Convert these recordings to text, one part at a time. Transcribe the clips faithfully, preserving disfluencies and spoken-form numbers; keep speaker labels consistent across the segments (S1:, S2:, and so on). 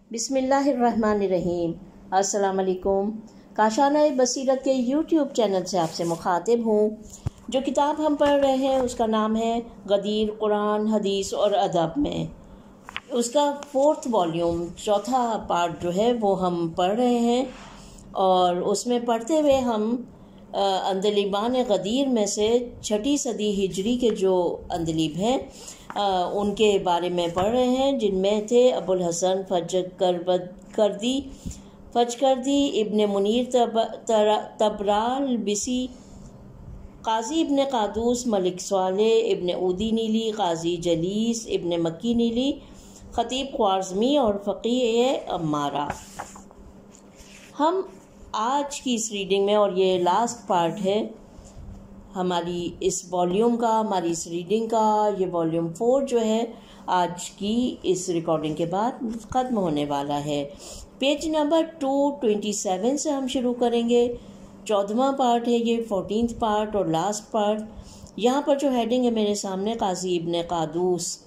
S1: بسم اللہ الرحمن الرحیم۔ السلام علیکم۔ کاشانہ بصیرت کے یوٹیوب چینل سے آپ سے مخاطب ہوں۔ جو کتاب ہم پڑھ رہے ہیں اس کا نام ہے غدیر قرآن، حدیث اور ادب میں۔ اس کا فورتھ والیوم، چوتھا پارٹ جو ہے وہ ہم پڑھ رہے ہیں، اور اس میں پڑھتے ہوئے ہم اندلیبان غدیر میں سے چھٹی صدی ہجری کے جو اندلیب ہیں ان کے بارے میں پڑھ رہے ہیں، جن میں تھے ابو الحسن فجکردی فجکردی ابن منیر طبرالبسی، قاضی ابن قادوس ملک صالح ابن اودی نیلی، قاضی جلیس ابن مکی نیلی، خطیب خوارزمی اور فقیہ امارہ۔ ہم آج کی اس ریڈنگ میں، اور یہ لاسٹ پارٹ ہے ہماری اس والیوم کا، ہماری اس ریڈنگ کا، یہ والیوم فور جو ہے آج کی اس ریکارڈنگ کے بعد ختم ہونے والا ہے۔ Page number two twenty seven سے ہم شروع کریں گے۔ چودھواں پارٹ ہے یہ، فورٹینتھ پارٹ اور لاسٹ پارٹ۔ یہاں پر جو ہیڈنگ ہے میرے سامنے، قاضی ابن قادوس،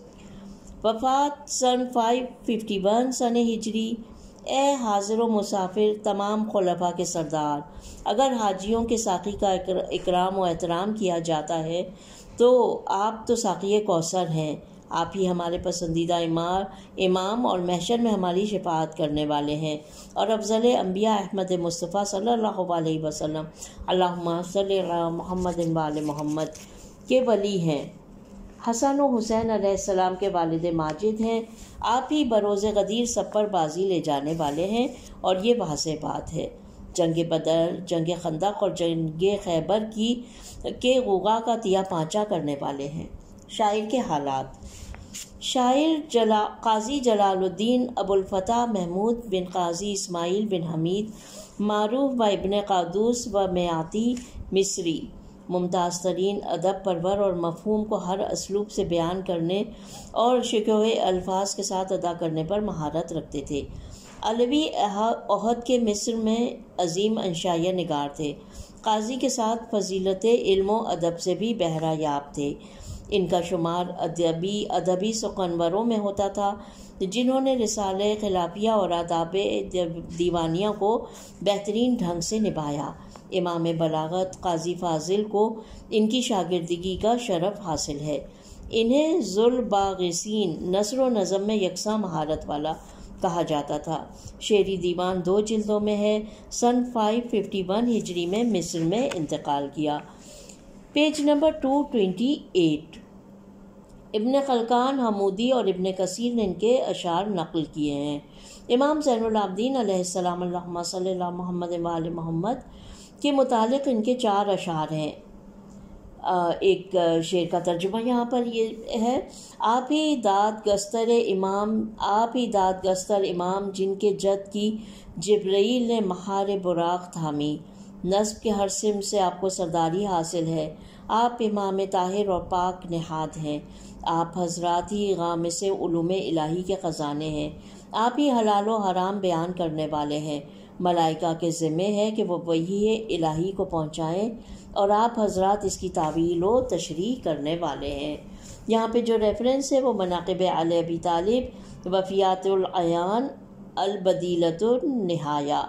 S1: وفات سن فائیو ففٹی ون سن ہجری۔ اے حاضر و مسافر تمام خلفاء کے سردار، اگر حاجیوں کے ساقی کا اکرام و احترام کیا جاتا ہے تو آپ تو ساقی کوثر ہیں، آپ ہی ہمارے پسندیدہ امام امام اور محشر میں ہماری شفاعت کرنے والے ہیں، اور افضل انبیاء احمد مصطفیٰ صلی اللہ علیہ وسلم اللہم صلی علی محمد و آل محمد کے ولی ہیں، حسن و حسین علیہ السلام کے والد ماجد ہیں، آپ ہی بروز غدیر سب پر بازی لے جانے والے ہیں، اور یہ واضح بات ہے۔ جنگ بدر، جنگ خندق اور جنگ خیبر کی کے غوغا کا تیا پانچا کرنے والے ہیں۔ شاعر کے حالات۔ شاعر جلا قاضی جلال الدین ابو الفتح محمود بن قاضی اسماعیل بن حمید معروف و ابن قادوس و میاتی مصری، ممتاز ترین ادب پرور اور مفہوم کو ہر اسلوب سے بیان کرنے اور شکوہ الفاظ کے ساتھ ادا کرنے پر مہارت رکھتے تھے۔ علوی عہد کے مصر میں عظیم انشائیہ نگار تھے۔ قاضی کے ساتھ فضیلت علم و ادب سے بھی بہرہ یاب تھے۔ ان کا شمار ادبی ادبی سخنوروں میں ہوتا تھا جنہوں نے رسالہ خلافیہ اور آداب دیوانیہ کو بہترین ڈھنگ سے نبھایا۔ امام بلاغت قاضی فاضل کو ان کی شاگردگی کا شرف حاصل ہے۔ انہیں ذوالباغسین نثر و نظم میں یکساں مہارت والا کہا جاتا تھا۔ شعری دیوان دو جلدوں میں ہے۔ سن فائیو ففٹی ون ہجری میں مصر میں انتقال کیا۔ Page number two twenty eight. ابن خلقان حمودی اور ابن کثیر نے ان کے اشعار نقل کیے ہیں۔ امام زین العابدین علیہ السلام اللہم صلی علی محمد و آل محمد کے متعلق ان کے چار اشعار ہیں۔ ایک شعر کا ترجمہ یہاں پر یہ ہے: آپ ہی داد گستر امام آپ ہی داد گستر امام جن کے جد کی جبرائیل نے مہار براق تھامی، نصب کے ہر سم سے آپ کو سرداری حاصل ہے، آپ امام طاہر اور پاک نہاد ہیں، آپ حضرات ہی غامس علوم الہی کے خزانے ہیں، آپ ہی حلال و حرام بیان کرنے والے ہیں، ملائکہ کے ذمہ ہے کہ وہ وحی الہی کو پہنچائیں، اور آپ حضرات اس کی تعویل و تشریح کرنے والے ہیں۔ یہاں پہ جو ریفرنس ہے وہ مناقب علی ابی طالب، وفیات العیان، البدیلۃ النہایہ،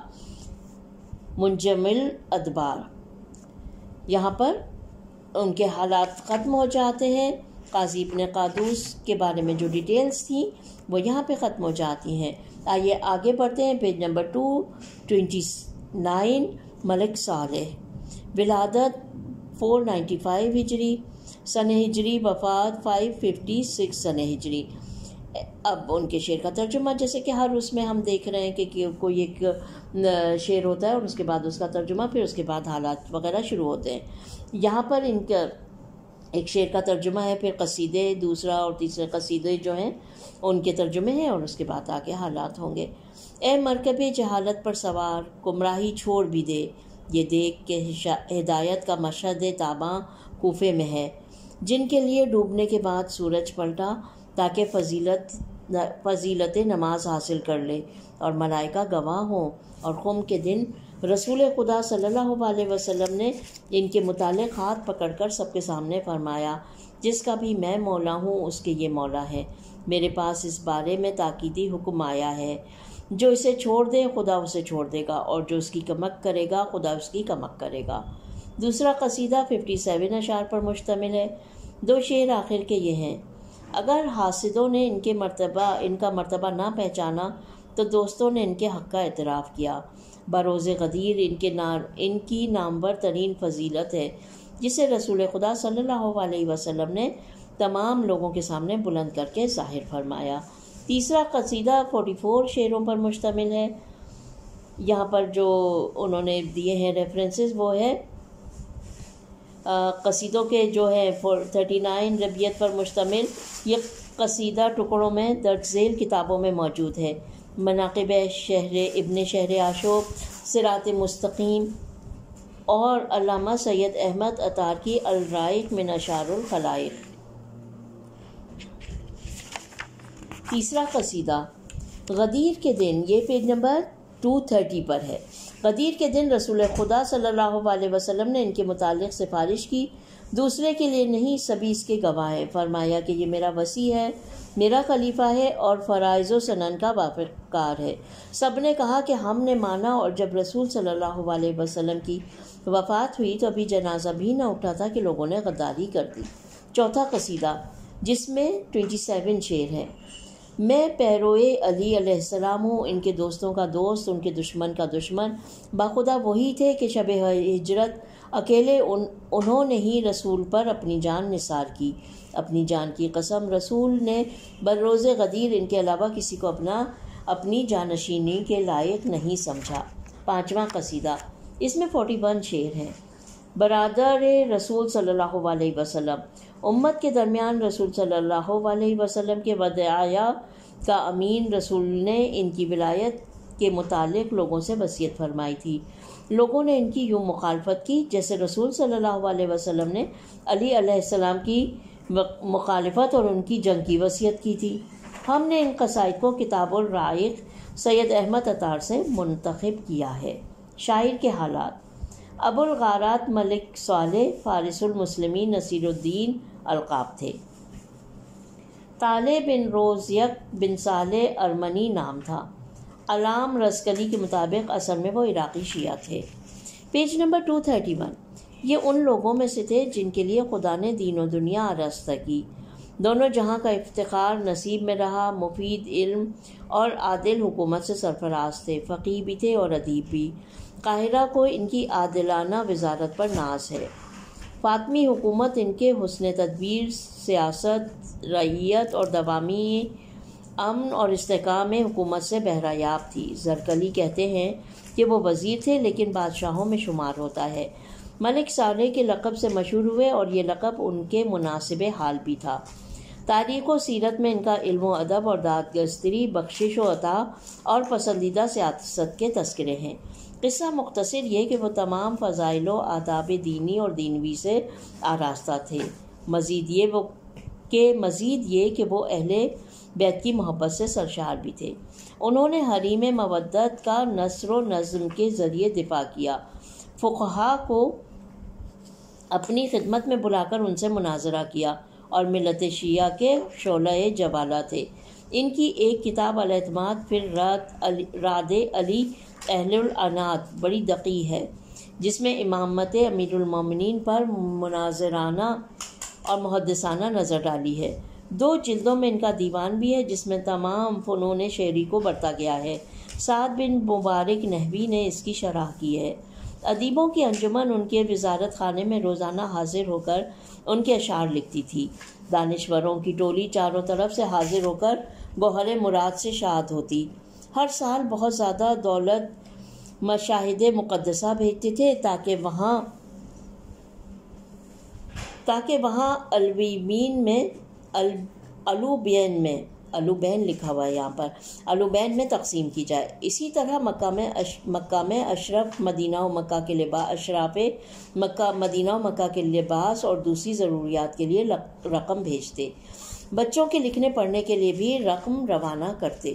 S1: منجمل ادبار۔ یہاں پر ان کے حالات ختم ہو جاتے ہیں۔ قاضی ابن قادوس کے بارے میں جو ڈیٹیلز تھیں وہ یہاں پہ ختم ہو جاتی ہیں۔ آئیے آگے بڑھتے ہیں۔ Page number two twenty nine. ملک صالح، ولادت فور نائنٹی فائیو ہجری، سن ہجری، وفات فائیو ففٹی سکس سن ہجری۔ اب ان کے شعر کا ترجمہ، جیسے کہ ہر اس میں ہم دیکھ رہے ہیں کہ کوئی ایک شعر ہوتا ہے اور اس کے بعد اس کا ترجمہ، پھر اس کے بعد حالات وغیرہ شروع ہوتے ہیں۔ یہاں پر ان کا ایک شعر کا ترجمہ ہے، پھر قصیدے دوسرا اور تیسرے قصیدے جو ہیں ان کے ترجمے ہیں، اور اس کے بعد آگے حالات ہوں گے۔ اے مرکب جہالت پر سوار، گمراہی چھوڑ بھی دے، یہ دیکھ کہ ہدایت کا مشہد تاباں کوفے میں ہے، جن کے لیے ڈوبنے کے بعد سورج پلٹا تاکہ فضیلت فضیلت نماز حاصل کر لے، اور ملائکہ گواہ ہوں، اور قوم کے دن رسول خدا صلی اللہ علیہ وسلم نے ان کے متعلق ہاتھ پکڑ کر سب کے سامنے فرمایا: جس کا بھی میں مولا ہوں اس کے یہ مولا ہے، میرے پاس اس بارے میں تاکیدی حکم آیا ہے جو اسے چھوڑ دے خدا اسے چھوڑ دے گا، اور جو اس کی کمک کرے گا خدا اس کی کمک کرے گا۔ دوسرا قصیدہ ففٹی سیون اشعار پر مشتمل ہے۔ دو شعر آخر کے یہ ہیں: اگر حاسدوں نے ان کے مرتبہ ان کا مرتبہ نہ پہچانا تو دوستوں نے ان کے حق کا اعتراف کیا۔ بروز غدیر ان کے نار ان کی نامور ترین فضیلت ہے، جسے رسول خدا صلی اللہ علیہ وسلم نے تمام لوگوں کے سامنے بلند کر کے ظاہر فرمایا۔ تیسرا قصیدہ فورٹی فور شعروں پر مشتمل ہے۔ یہاں پر جو انہوں نے دیے ہیں ریفرنسز وہ ہے قصیدوں کے جو ہے تھرٹی نائن ربیعت پر مشتمل۔ یہ قصیدہ ٹکڑوں میں درج ذیل کتابوں میں موجود ہے: مناقب شہر ابن شہر آشوب، صراط مستقیم، اور علامہ سید احمد عطار کی الرائق من اشعار الخلائق۔ تیسرا قصیدہ غدیر کے دن، یہ پیج نمبر ٹو تھرٹی پر ہے۔ غدیر کے دن رسول خدا صلی اللہ علیہ وسلم نے ان کے متعلق سفارش کی، دوسرے کے لیے نہیں سبھی اس کے گواہ ہیں۔ فرمایا کہ یہ میرا وصی ہے، میرا خلیفہ ہے اور فرائض و سنن کا وافقار ہے۔ سب نے کہا کہ ہم نے مانا، اور جب رسول صلی اللہ علیہ وسلم کی وفات ہوئی تو ابھی جنازہ بھی نہ اٹھا تھا کہ لوگوں نے غداری کر دی۔ چوتھا قصیدہ جس میں ٹوئنٹی سیون شعر ہیں: میں پیروئے علی علیہ السلام ہوں، ان کے دوستوں کا دوست، ان کے دشمن کا دشمن۔ باخدا وہی تھے کہ شب ہجرت اکیلے ان انہوں نے ہی رسول پر اپنی جان نثار کی۔ اپنی جان کی قسم، رسول نے بروز غدیر ان کے علاوہ کسی کو اپنا اپنی جانشینی کے لائق نہیں سمجھا۔ پانچواں قصیدہ، اس میں فورٹی ون شعر ہیں: برادر رسول صلی اللہ علیہ وسلم، امت کے درمیان رسول صلی اللہ علیہ وسلم کے وداعیہ کا امین رسول نے ان کی ولایت کے متعلق لوگوں سے وصیت فرمائی تھی۔ لوگوں نے ان کی یوں مخالفت کی جیسے رسول صلی اللہ علیہ وسلم نے علی علیہ السلام کی مخالفت اور ان کی جنگ کی وصیت کی تھی۔ ہم نے ان قصائد کو کتاب الرائق سید احمد عطار سے منتخب کیا ہے۔ شاعر کے حالات: ابو الغارات ملک صالح فارس المسلمین نصیر الدین القاب تھے۔ طالع بن روزیک بن صالح ارمنی نام تھا۔ علام رسکلی کے مطابق اصل میں وہ عراقی شیعہ تھے۔ Page number two thirty one, یہ ان لوگوں میں سے تھے جن کے لیے خدا نے دین و دنیا آراستہ کی، دونوں جہاں کا افتخار نصیب میں رہا، مفید علم اور عادل حکومت سے سرفراز تھے، فقیہ بھی تھے اور ادیب بھی۔ قاہرہ کو ان کی عادلانہ وزارت پر ناز ہے۔ فاطمی حکومت ان کے حسن تدبیر، سیاست، رعیت اور دوامی امن اور استحکام حکومت سے بہرہ یاب تھی۔ زرکلی کہتے ہیں کہ وہ وزیر تھے لیکن بادشاہوں میں شمار ہوتا ہے۔ ملک صالح کے لقب سے مشہور ہوئے اور یہ لقب ان کے مناسب حال بھی تھا۔ تاریخ و سیرت میں ان کا علم و ادب اور دادگستری، بخشش و عطا اور پسندیدہ سیاست کے تذکرے ہیں۔ قصہ مختصر یہ کہ وہ تمام فضائل و آداب دینی اور دینوی سے آراستہ تھے، مزید یہ وہ کہ مزید یہ کہ وہ اہل بیت کی محبت سے سرشار بھی تھے۔ انہوں نے حریم مودت کا نثر و نظم کے ذریعے دفاع کیا، فقہا کو اپنی خدمت میں بلا کر ان سے مناظرہ کیا اور ملت شیعہ کے شعلہ جوالہ تھے۔ ان کی ایک کتاب الاعتماد فی راد علی اہل العنات بڑی دقیق ہے، جس میں امامت امیر المومنین پر مناظرانہ اور محدثانہ نظر ڈالی ہے۔ دو جلدوں میں ان کا دیوان بھی ہے جس میں تمام فنون شعری کو برتا گیا ہے۔ سعد بن مبارک نحوی نے اس کی شرح کی ہے۔ ادیبوں کی انجمن ان کے وزارت خانے میں روزانہ حاضر ہو کر ان کے اشعار لکھتی تھی۔ دانشوروں کی ٹولی چاروں طرف سے حاضر ہو کر گوہر مراد سے شاد ہوتی۔ ہر سال بہت زیادہ دولت مشاہد مقدسہ بھیجتے تھے تاکہ وہاں تاکہ وہاں الوبین میں الوبین میں الوبین لکھا ہوا ہے یہاں پر الوبین میں تقسیم کی جائے۔ اسی طرح مکہ میں اش, مکہ میں اشرف مدینہ و مکہ کے لباس اشراف مکہ مدینہ و مکہ کے لباس اور دوسری ضروریات کے لیے رقم بھیجتے۔ بچوں کے لکھنے پڑھنے کے لیے بھی رقم روانہ کرتے۔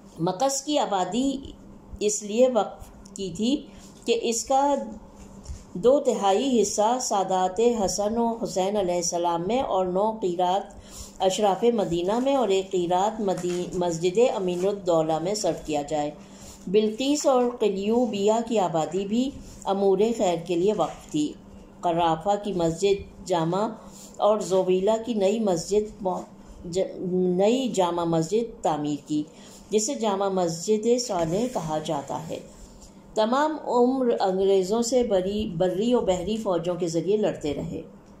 S1: مکس کی آبادی اس لیے وقف کی تھی کہ اس کا دو تہائی حصہ سادات حسن و حسین علیہ السلام میں اور نو قیرات اشراف مدینہ میں اور ایک قیرات مسجد امین الدولہ میں صرف کیا جائے۔ بلقیس اور قلیوبیہ کی آبادی بھی امور خیر کے لیے وقف تھی۔ قرافہ کی مسجد جامع اور زویلہ کی نئی مسجد نئی جامع مسجد تعمیر کی، جسے جامع مسجد صالح کہا جاتا ہے۔ تمام عمر انگریزوں سے بری بری و بحری فوجوں کے ذریعے لڑتے رہے۔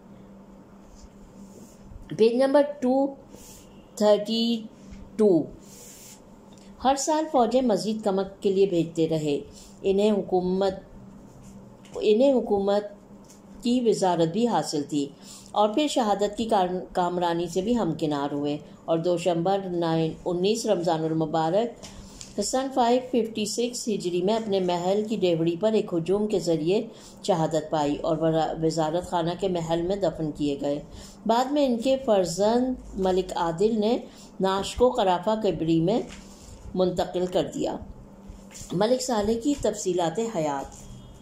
S1: Page number two thirty two. ہر سال فوجیں مزید کمک کے لیے بھیجتے رہے۔ انہیں حکومت انہیں حکومت کی وزارت بھی حاصل تھی اور پھر شہادت کی کامرانی سے بھی ہمکنار ہوئے، اور دوشمبر انیس رمضان المبارک سن فائیو ففٹی سکس ہجری میں اپنے محل کی ڈیوڑی پر ایک ہجوم کے ذریعے شہادت پائی اور وزارت خانہ کے محل میں دفن کیے گئے۔ بعد میں ان کے فرزند ملک عادل نے نعش کو قرافہ قبری میں منتقل کر دیا۔ ملک صالح کی تفصیلات حیات۔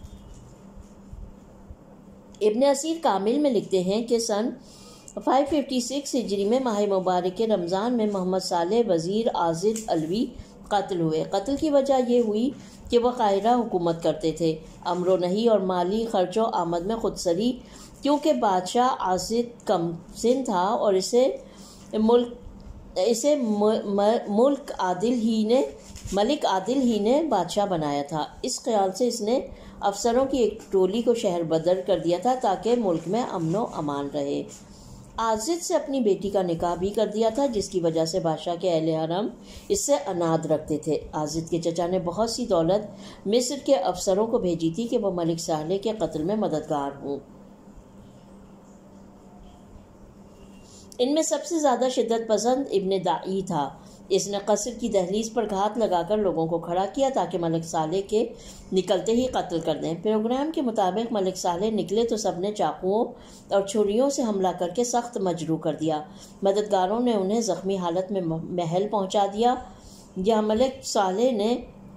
S1: ابن اسیر کامل میں لکھتے ہیں کہ سن فائیو ففٹی سکس ہجری میں ماہ مبارک رمضان میں محمد صالح وزیر عاضد علوی قتل ہوئے۔ قتل کی وجہ یہ ہوئی کہ وہ قاہرہ حکومت کرتے تھے، امر و نہی اور مالی خرچ و آمد میں خودسری، کیونکہ بادشاہ عاضد کم سن تھا اور اسے ملک اسے ملک عادل ہی نے ملک عادل ہی نے بادشاہ بنایا تھا۔ اس خیال سے اس نے افسروں کی ایک ٹولی کو شہر بدر کر دیا تھا تاکہ ملک میں امن و امان رہے۔ عاضد سے اپنی بیٹی کا نکاح بھی کر دیا تھا، جس کی وجہ سے بادشاہ کے اہل حرم اس سے اناد رکھتے تھے۔ عاضد کے چچا نے بہت سی دولت مصر کے افسروں کو بھیجی تھی کہ وہ ملک صالح کے قتل میں مددگار ہوں۔ ان میں سب سے زیادہ شدت پسند ابن داعی تھا۔ اس نے قصر کی دہلیز پر گھات لگا کر لوگوں کو کھڑا کیا تاکہ ملک صالح کے نکلتے ہی قتل کر دیں۔ پروگرام کے مطابق ملک صالح نکلے تو سب نے چاقوؤں اور چھریوں سے حملہ کر کے سخت مجروح کر دیا۔ مددگاروں نے انہیں زخمی حالت میں محل پہنچا دیا۔ یہاں ملک صالح نے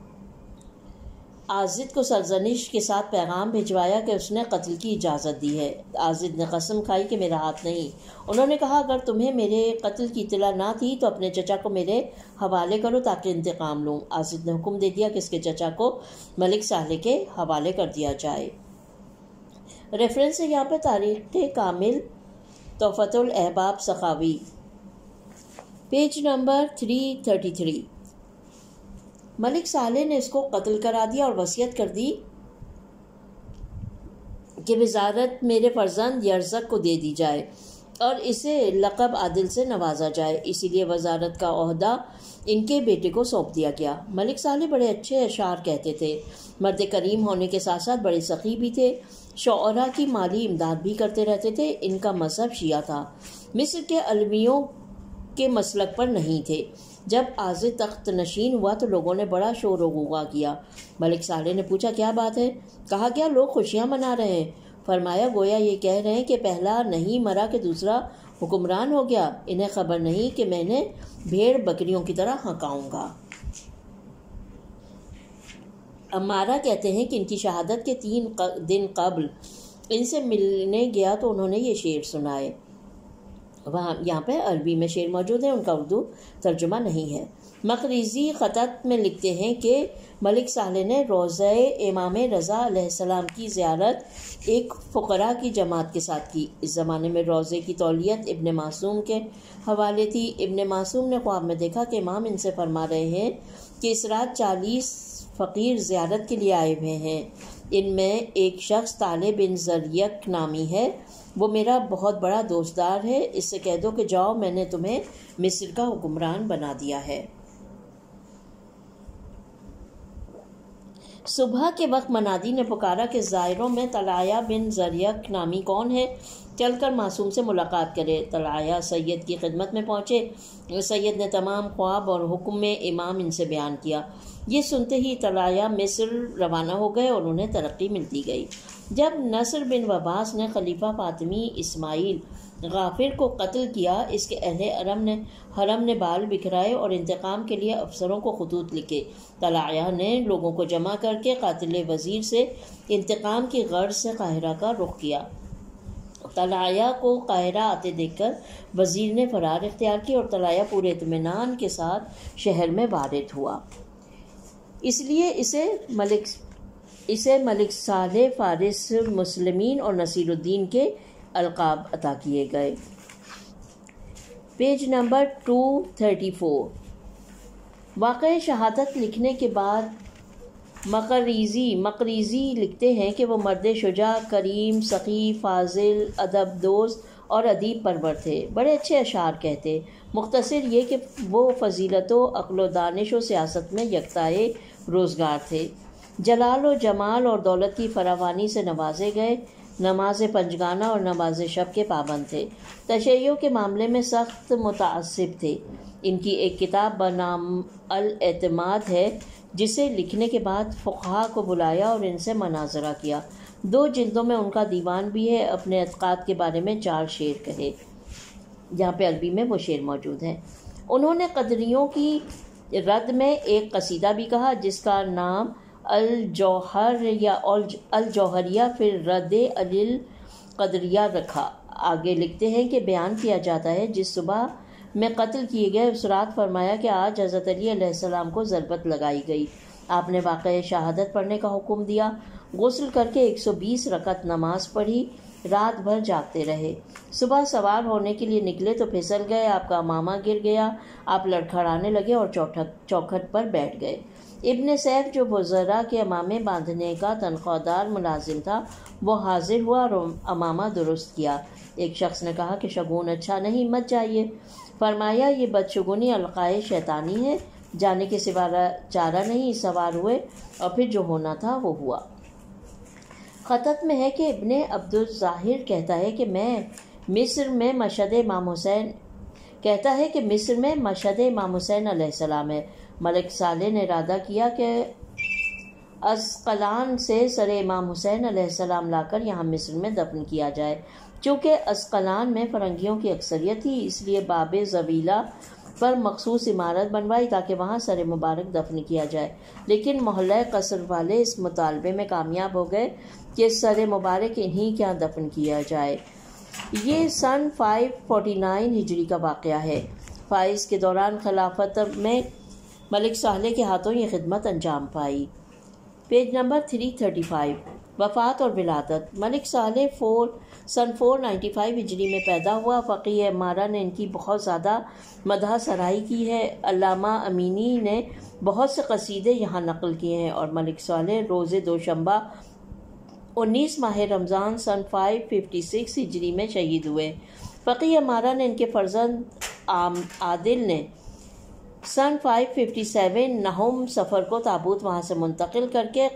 S1: عاضد کو سرزنش کے ساتھ پیغام بھجوایا کہ اس نے قتل کی اجازت دی ہے۔ عاضد نے قسم کھائی کہ میرا ہاتھ نہیں۔ انہوں نے کہا اگر تمہیں میرے قتل کی اطلاع نہ تھی تو اپنے چچا کو میرے حوالے کرو تاکہ انتقام لوں۔ عاضد نے حکم دے دیا کہ اس کے چچا کو ملک صالح کے حوالے کر دیا جائے۔ ریفرنس ہے یہاں پہ تاریخ کامل تحفۃ الاحباب سخاوی، page number three thirty three. ملک صالح نے اس کو قتل کرا دیا اور وصیت کر دی کہ وزارت میرے فرزند یرزق کو دے دی جائے اور اسے لقب عادل سے نوازا جائے، اسی لیے وزارت کا عہدہ ان کے بیٹے کو سونپ دیا گیا۔ ملک صالح بڑے اچھے اشعار کہتے تھے، مرد کریم ہونے کے ساتھ ساتھ بڑے سخی بھی تھے، شعراء کی مالی امداد بھی کرتے رہتے تھے۔ ان کا مذہب شیعہ تھا، مصر کے علویوں کے مسلک پر نہیں تھے۔ جب عاضد تخت نشین ہوا تو لوگوں نے بڑا شور و غوغا کیا۔ ملک صالح نے پوچھا کیا بات ہے؟ کہا کیا لوگ خوشیاں منا رہے ہیں؟ فرمایا گویا یہ کہہ رہے ہیں کہ پہلا نہیں مرا کہ دوسرا حکمران ہو گیا، انہیں خبر نہیں کہ میں نے بھیڑ بکریوں کی طرح ہنکاؤں گا۔ امارہ کہتے ہیں کہ ان کی شہادت کے تین دن قبل ان سے ملنے گیا تو انہوں نے یہ شعر سنائے۔ وہاں یہاں پہ عربی میں شعر موجود ہے، ان کا اردو ترجمہ نہیں ہے۔ مقریزی خطط میں لکھتے ہیں کہ ملک صالح نے روضہ امام رضا علیہ السلام کی زیارت ایک فقراء کی جماعت کے ساتھ کی۔ اس زمانے میں روضے کی تولیت ابن معصوم کے حوالے تھی۔ ابن معصوم نے خواب میں دیکھا کہ امام ان سے فرما رہے ہیں کہ اس رات چالیس فقیر زیارت کے لیے آئے ہوئے ہیں، ان میں ایک شخص طالب بن زریق نامی ہے، وہ میرا بہت بڑا دوستدار ہے، اس سے کہہ دو کہ جاؤ میں نے تمہیں مصر کا حکمران بنا دیا ہے۔ صبح کے وقت منادی نے پکارا کہ زائروں میں طلحہ بن زریق نامی کون ہے، چل کر معصوم سے ملاقات کرے۔ طلحہ سید کی خدمت میں پہنچے۔ سید نے تمام خواب اور حکم میں امام ان سے بیان کیا۔ یہ سنتے ہی طلحہ مصر روانہ ہو گئے اور انہیں ترقی ملتی گئی۔ جب نصر بن وباس نے خلیفہ فاطمی اسماعیل غافر کو قتل کیا، اس کے اہل حرم نے حرم نے بال بکھرائے اور انتقام کے لیے افسروں کو خطوط لکھے۔ طلایہ نے لوگوں کو جمع کر کے قاتل وزیر سے انتقام کی غرض سے قاہرہ کا رخ کیا۔ طلایہ کو قاہرہ آتے دیکھ کر وزیر نے فرار اختیار کی اور طلایہ پورے اطمینان کے ساتھ شہر میں وارد ہوا۔ اس لیے اسے ملک اسے ملک صالح فارس، مسلمین اور نصیر الدین کے القاب عطا کیے گئے۔ پیج نمبر دو سو چونتیس۔ واقعہ شہادت لکھنے کے بعد مقریزی مقریزی لکھتے ہیں کہ وہ مرد شجاع، کریم، سخی، فاضل، ادب دوست اور ادیب پرور تھے۔ بڑے اچھے اشعار کہتے۔ مختصر یہ کہ وہ فضیلت و عقل و دانش و سیاست میں یکتائے روزگار تھے۔ جلال و جمال اور دولت کی فراوانی سے نوازے گئے۔ نماز پنجگانہ اور نماز شب کے پابند تھے۔ تشیع کے معاملے میں سخت متعصب تھے۔ ان کی ایک کتاب بنام الاعتماد ہے جسے لکھنے کے بعد فقہا کو بلایا اور ان سے مناظرہ کیا۔ دو جلدوں میں ان کا دیوان بھی ہے۔ اپنے اعتقاد کے بارے میں چار شعر کہے، جہاں پہ عربی میں وہ شعر موجود ہیں۔ انہوں نے قدریوں کی رد میں ایک قصیدہ بھی کہا جس کا نام الجوہر یا الجوہریہ فی الرد علی القدریہ رکھا۔ آگے لکھتے ہیں کہ بیان کیا جاتا ہے جس صبح میں قتل کیے گئے اس رات فرمایا کہ آج حضرت علی علیہ السلام کو ضربت لگائی گئی۔ آپ نے واقعہ شہادت پڑھنے کا حکم دیا، غسل کر کے ایک سو بیس رکعت نماز پڑھی، رات بھر جاگتے رہے۔ صبح سوار ہونے کے لیے نکلے تو پھسل گئے، آپ کا امامہ گر گیا، آپ لڑکھڑانے لگے اور چوکھٹ پر بیٹھ گئے۔ ابن سیف جو وزراء کے امامے باندھنے کا تنخواہ دار ملازم تھا وہ حاضر ہوا اور امامہ درست کیا۔ ایک شخص نے کہا کہ شگون اچھا نہیں، مت جائیے۔ فرمایا یہ بدشگونی القائے شیطانی ہے، جانے کے سوا چارہ نہیں۔ سوار ہوئے اور پھر جو ہونا تھا وہ ہوا۔ خطت میں ہے کہ ابن عبدالظاہر کہتا ہے کہ میں مصر میں مشہد امام حسین کہتا ہے کہ مصر میں مشہد امام حسین علیہ السلام ہے۔ ملک صالح نے ارادہ کیا کہ اسقلان سے سر امام حسین علیہ السلام لا کر یہاں مصر میں دفن کیا جائے۔ چونکہ اسقلان میں فرنگیوں کی اکثریت تھی اس لیے باب زویلہ پر مخصوص عمارت بنوائی تاکہ وہاں سر مبارک دفن کیا جائے، لیکن محلہ قصر والے اس مطالبے میں کامیاب ہو گئے کہ سر مبارک انہی کے یہاں دفن کیا جائے۔ یہ سن پانچ سو انچاس ہجری کا واقعہ ہے۔ فائز کے دوران خلافت میں ملک صالح کے ہاتھوں یہ خدمت انجام پائی۔ پیج نمبر تین سو پینتیس۔ وفات اور ولادت۔ ملک صالح فور سن چار سو پچانوے ہجری میں پیدا ہوا۔ فقیہ امارہ نے ان کی بہت زیادہ مدح سرائی کی ہے۔ علامہ امینی نے بہت سے قصیدے یہاں نقل کیے ہیں۔ اور ملک صالح روز دوشنبہ انیس ماہ رمضان سن پانچ سو چھپن ہجری میں شہید ہوئے۔ فقیہ امارہ نے ان کے فرزند عادل نے سن پانچ سو ستاون نہم سفر کو تابوت وہاں سے منتقل کر کے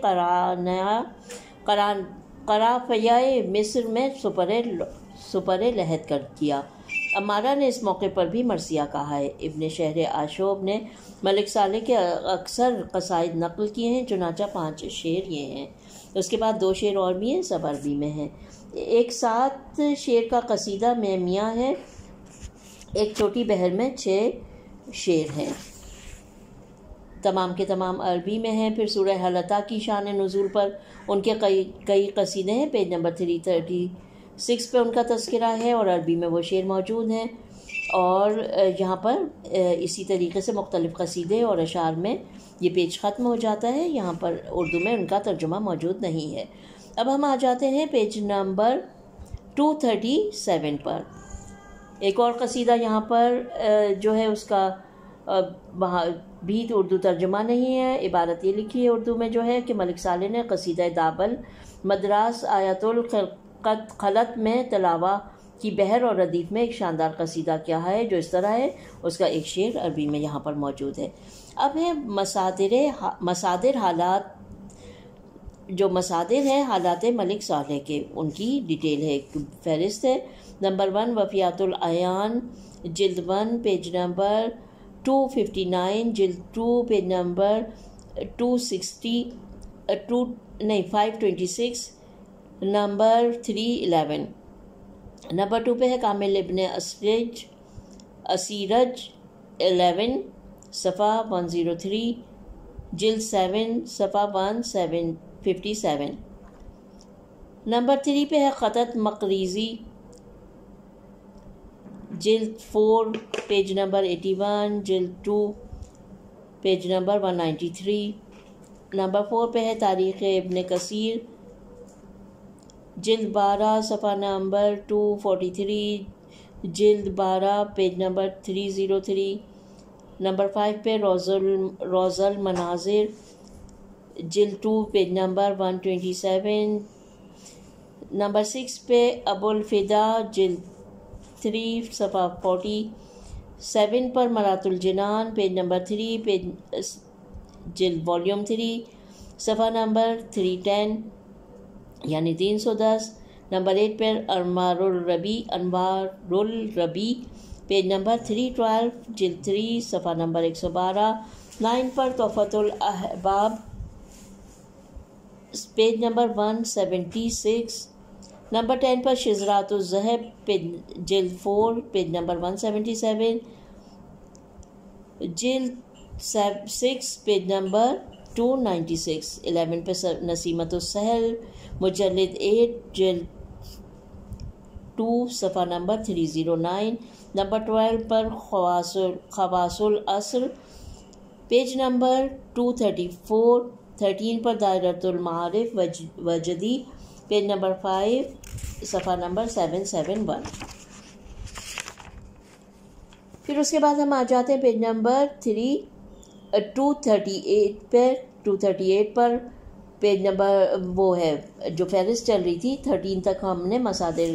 S1: قرافیہ مصر میں سپر لحد کر کیا۔ امارہ نے اس موقع پر بھی مرثیہ کہا ہے۔ ابن شہر آشوب نے ملک صالح کے اکثر قصائد نقل کیے ہیں، چنانچہ پانچ شعر یہ ہیں۔ اس کے بعد دو شعر اور بھی ہیں، سب عربی میں ہیں۔ ایک سات شعر کا قصیدہ میں میاں ہے، ایک چھوٹی بہر میں چھ شعر ہیں، تمام کے تمام عربی میں ہیں۔ پھر سورہ حلطہ کی شان نزول پر ان کے کئی کئی قصیدے ہیں۔ پیج نمبر تین سو چھتیس پہ ان کا تذکرہ ہے اور عربی میں وہ شعر موجود ہیں۔ اور یہاں پر اسی طریقے سے مختلف قصیدے اور اشعار میں یہ پیج ختم ہو جاتا ہے، یہاں پر اردو میں ان کا ترجمہ موجود نہیں ہے۔ اب ہم آ جاتے ہیں پیج نمبر دو سو سینتیس پر۔ ایک اور قصیدہ یہاں پر جو ہے اس کا وہاں بھی تو اردو ترجمہ نہیں ہے۔ عبارت یہ لکھی ہے اردو میں جو ہے کہ ملک صالح نے قصیدہ دابل مدراس آیت الخلط میں تلاوہ کی بحر اور ردیف میں ایک شاندار قصیدہ کیا ہے جو اس طرح ہے۔ اس کا ایک شعر عربی میں یہاں پر موجود ہے۔ اب ہے مصادر مصادر حالات، جو مصادر ہیں حالات ملک صالح کے، ان کی ڈیٹیل ہے، ایک فہرست ہے۔ نمبر ون وفیات العیان جلد ون پیج نمبر دو سو اناسی، جلد ٹو پیج نمبر دو سو ساٹھ ٹو نہیں پانچ سو چھبیس، نمبر تین سو الیون۔ نمبر ٹو پہ ہے کامل ابن اسرج اسیرج الیون صفحہ ون زیرو تھری، جلد سیون صفحہ one seven fifty seven. Number three پہ ہے خطت مقریزی جلد four page number eighty one, جلد two page number one ninety three. Number four پہ ہے تاریخ ابن کثیر جلد بارہ صفحہ نمبر ٹو فورٹی تھری، جلد بارہ page number three zero three. Number five پہ روز روز المناظر جلد two page number one twenty seven. Number six پہ ابو الفدا جلد تھری صفحہ فورٹی سیون پر مرات الجنان پیج نمبر تھری، پیج جلد والیوم تھری صفحہ نمبر تھری ٹین یعنی تین سو دس۔ نمبر ایٹ پر انوار الربی انوار الربی پیج نمبر تھری ٹویلو جلد تھری صفحہ نمبر ایک سو بارہ۔ نائن پر تحفۃ الاحباب page number one seventy six. Number ten پر شذرات الذہب پیج جلد four page number one seventy seven, جلد six page number two ninety six. Eleven پہ نسیمت السہل مجلد ایٹ جلد ٹو صفحہ number three zero nine. Number twelve پر خواص خواص العصر page number two thirty four. Thirteen پر دائرۃ المعارف وجدی پیج نمبر فائیو صفحہ نمبر سیون سیون ون۔ پھر اس کے بعد ہم آ جاتے ہیں page number three two thirty eight پر ٹو تھرٹی ایٹ پر پیج نمبر وہ ہے جو فہرست چل رہی تھی تھرٹین تک ہم نے مصادر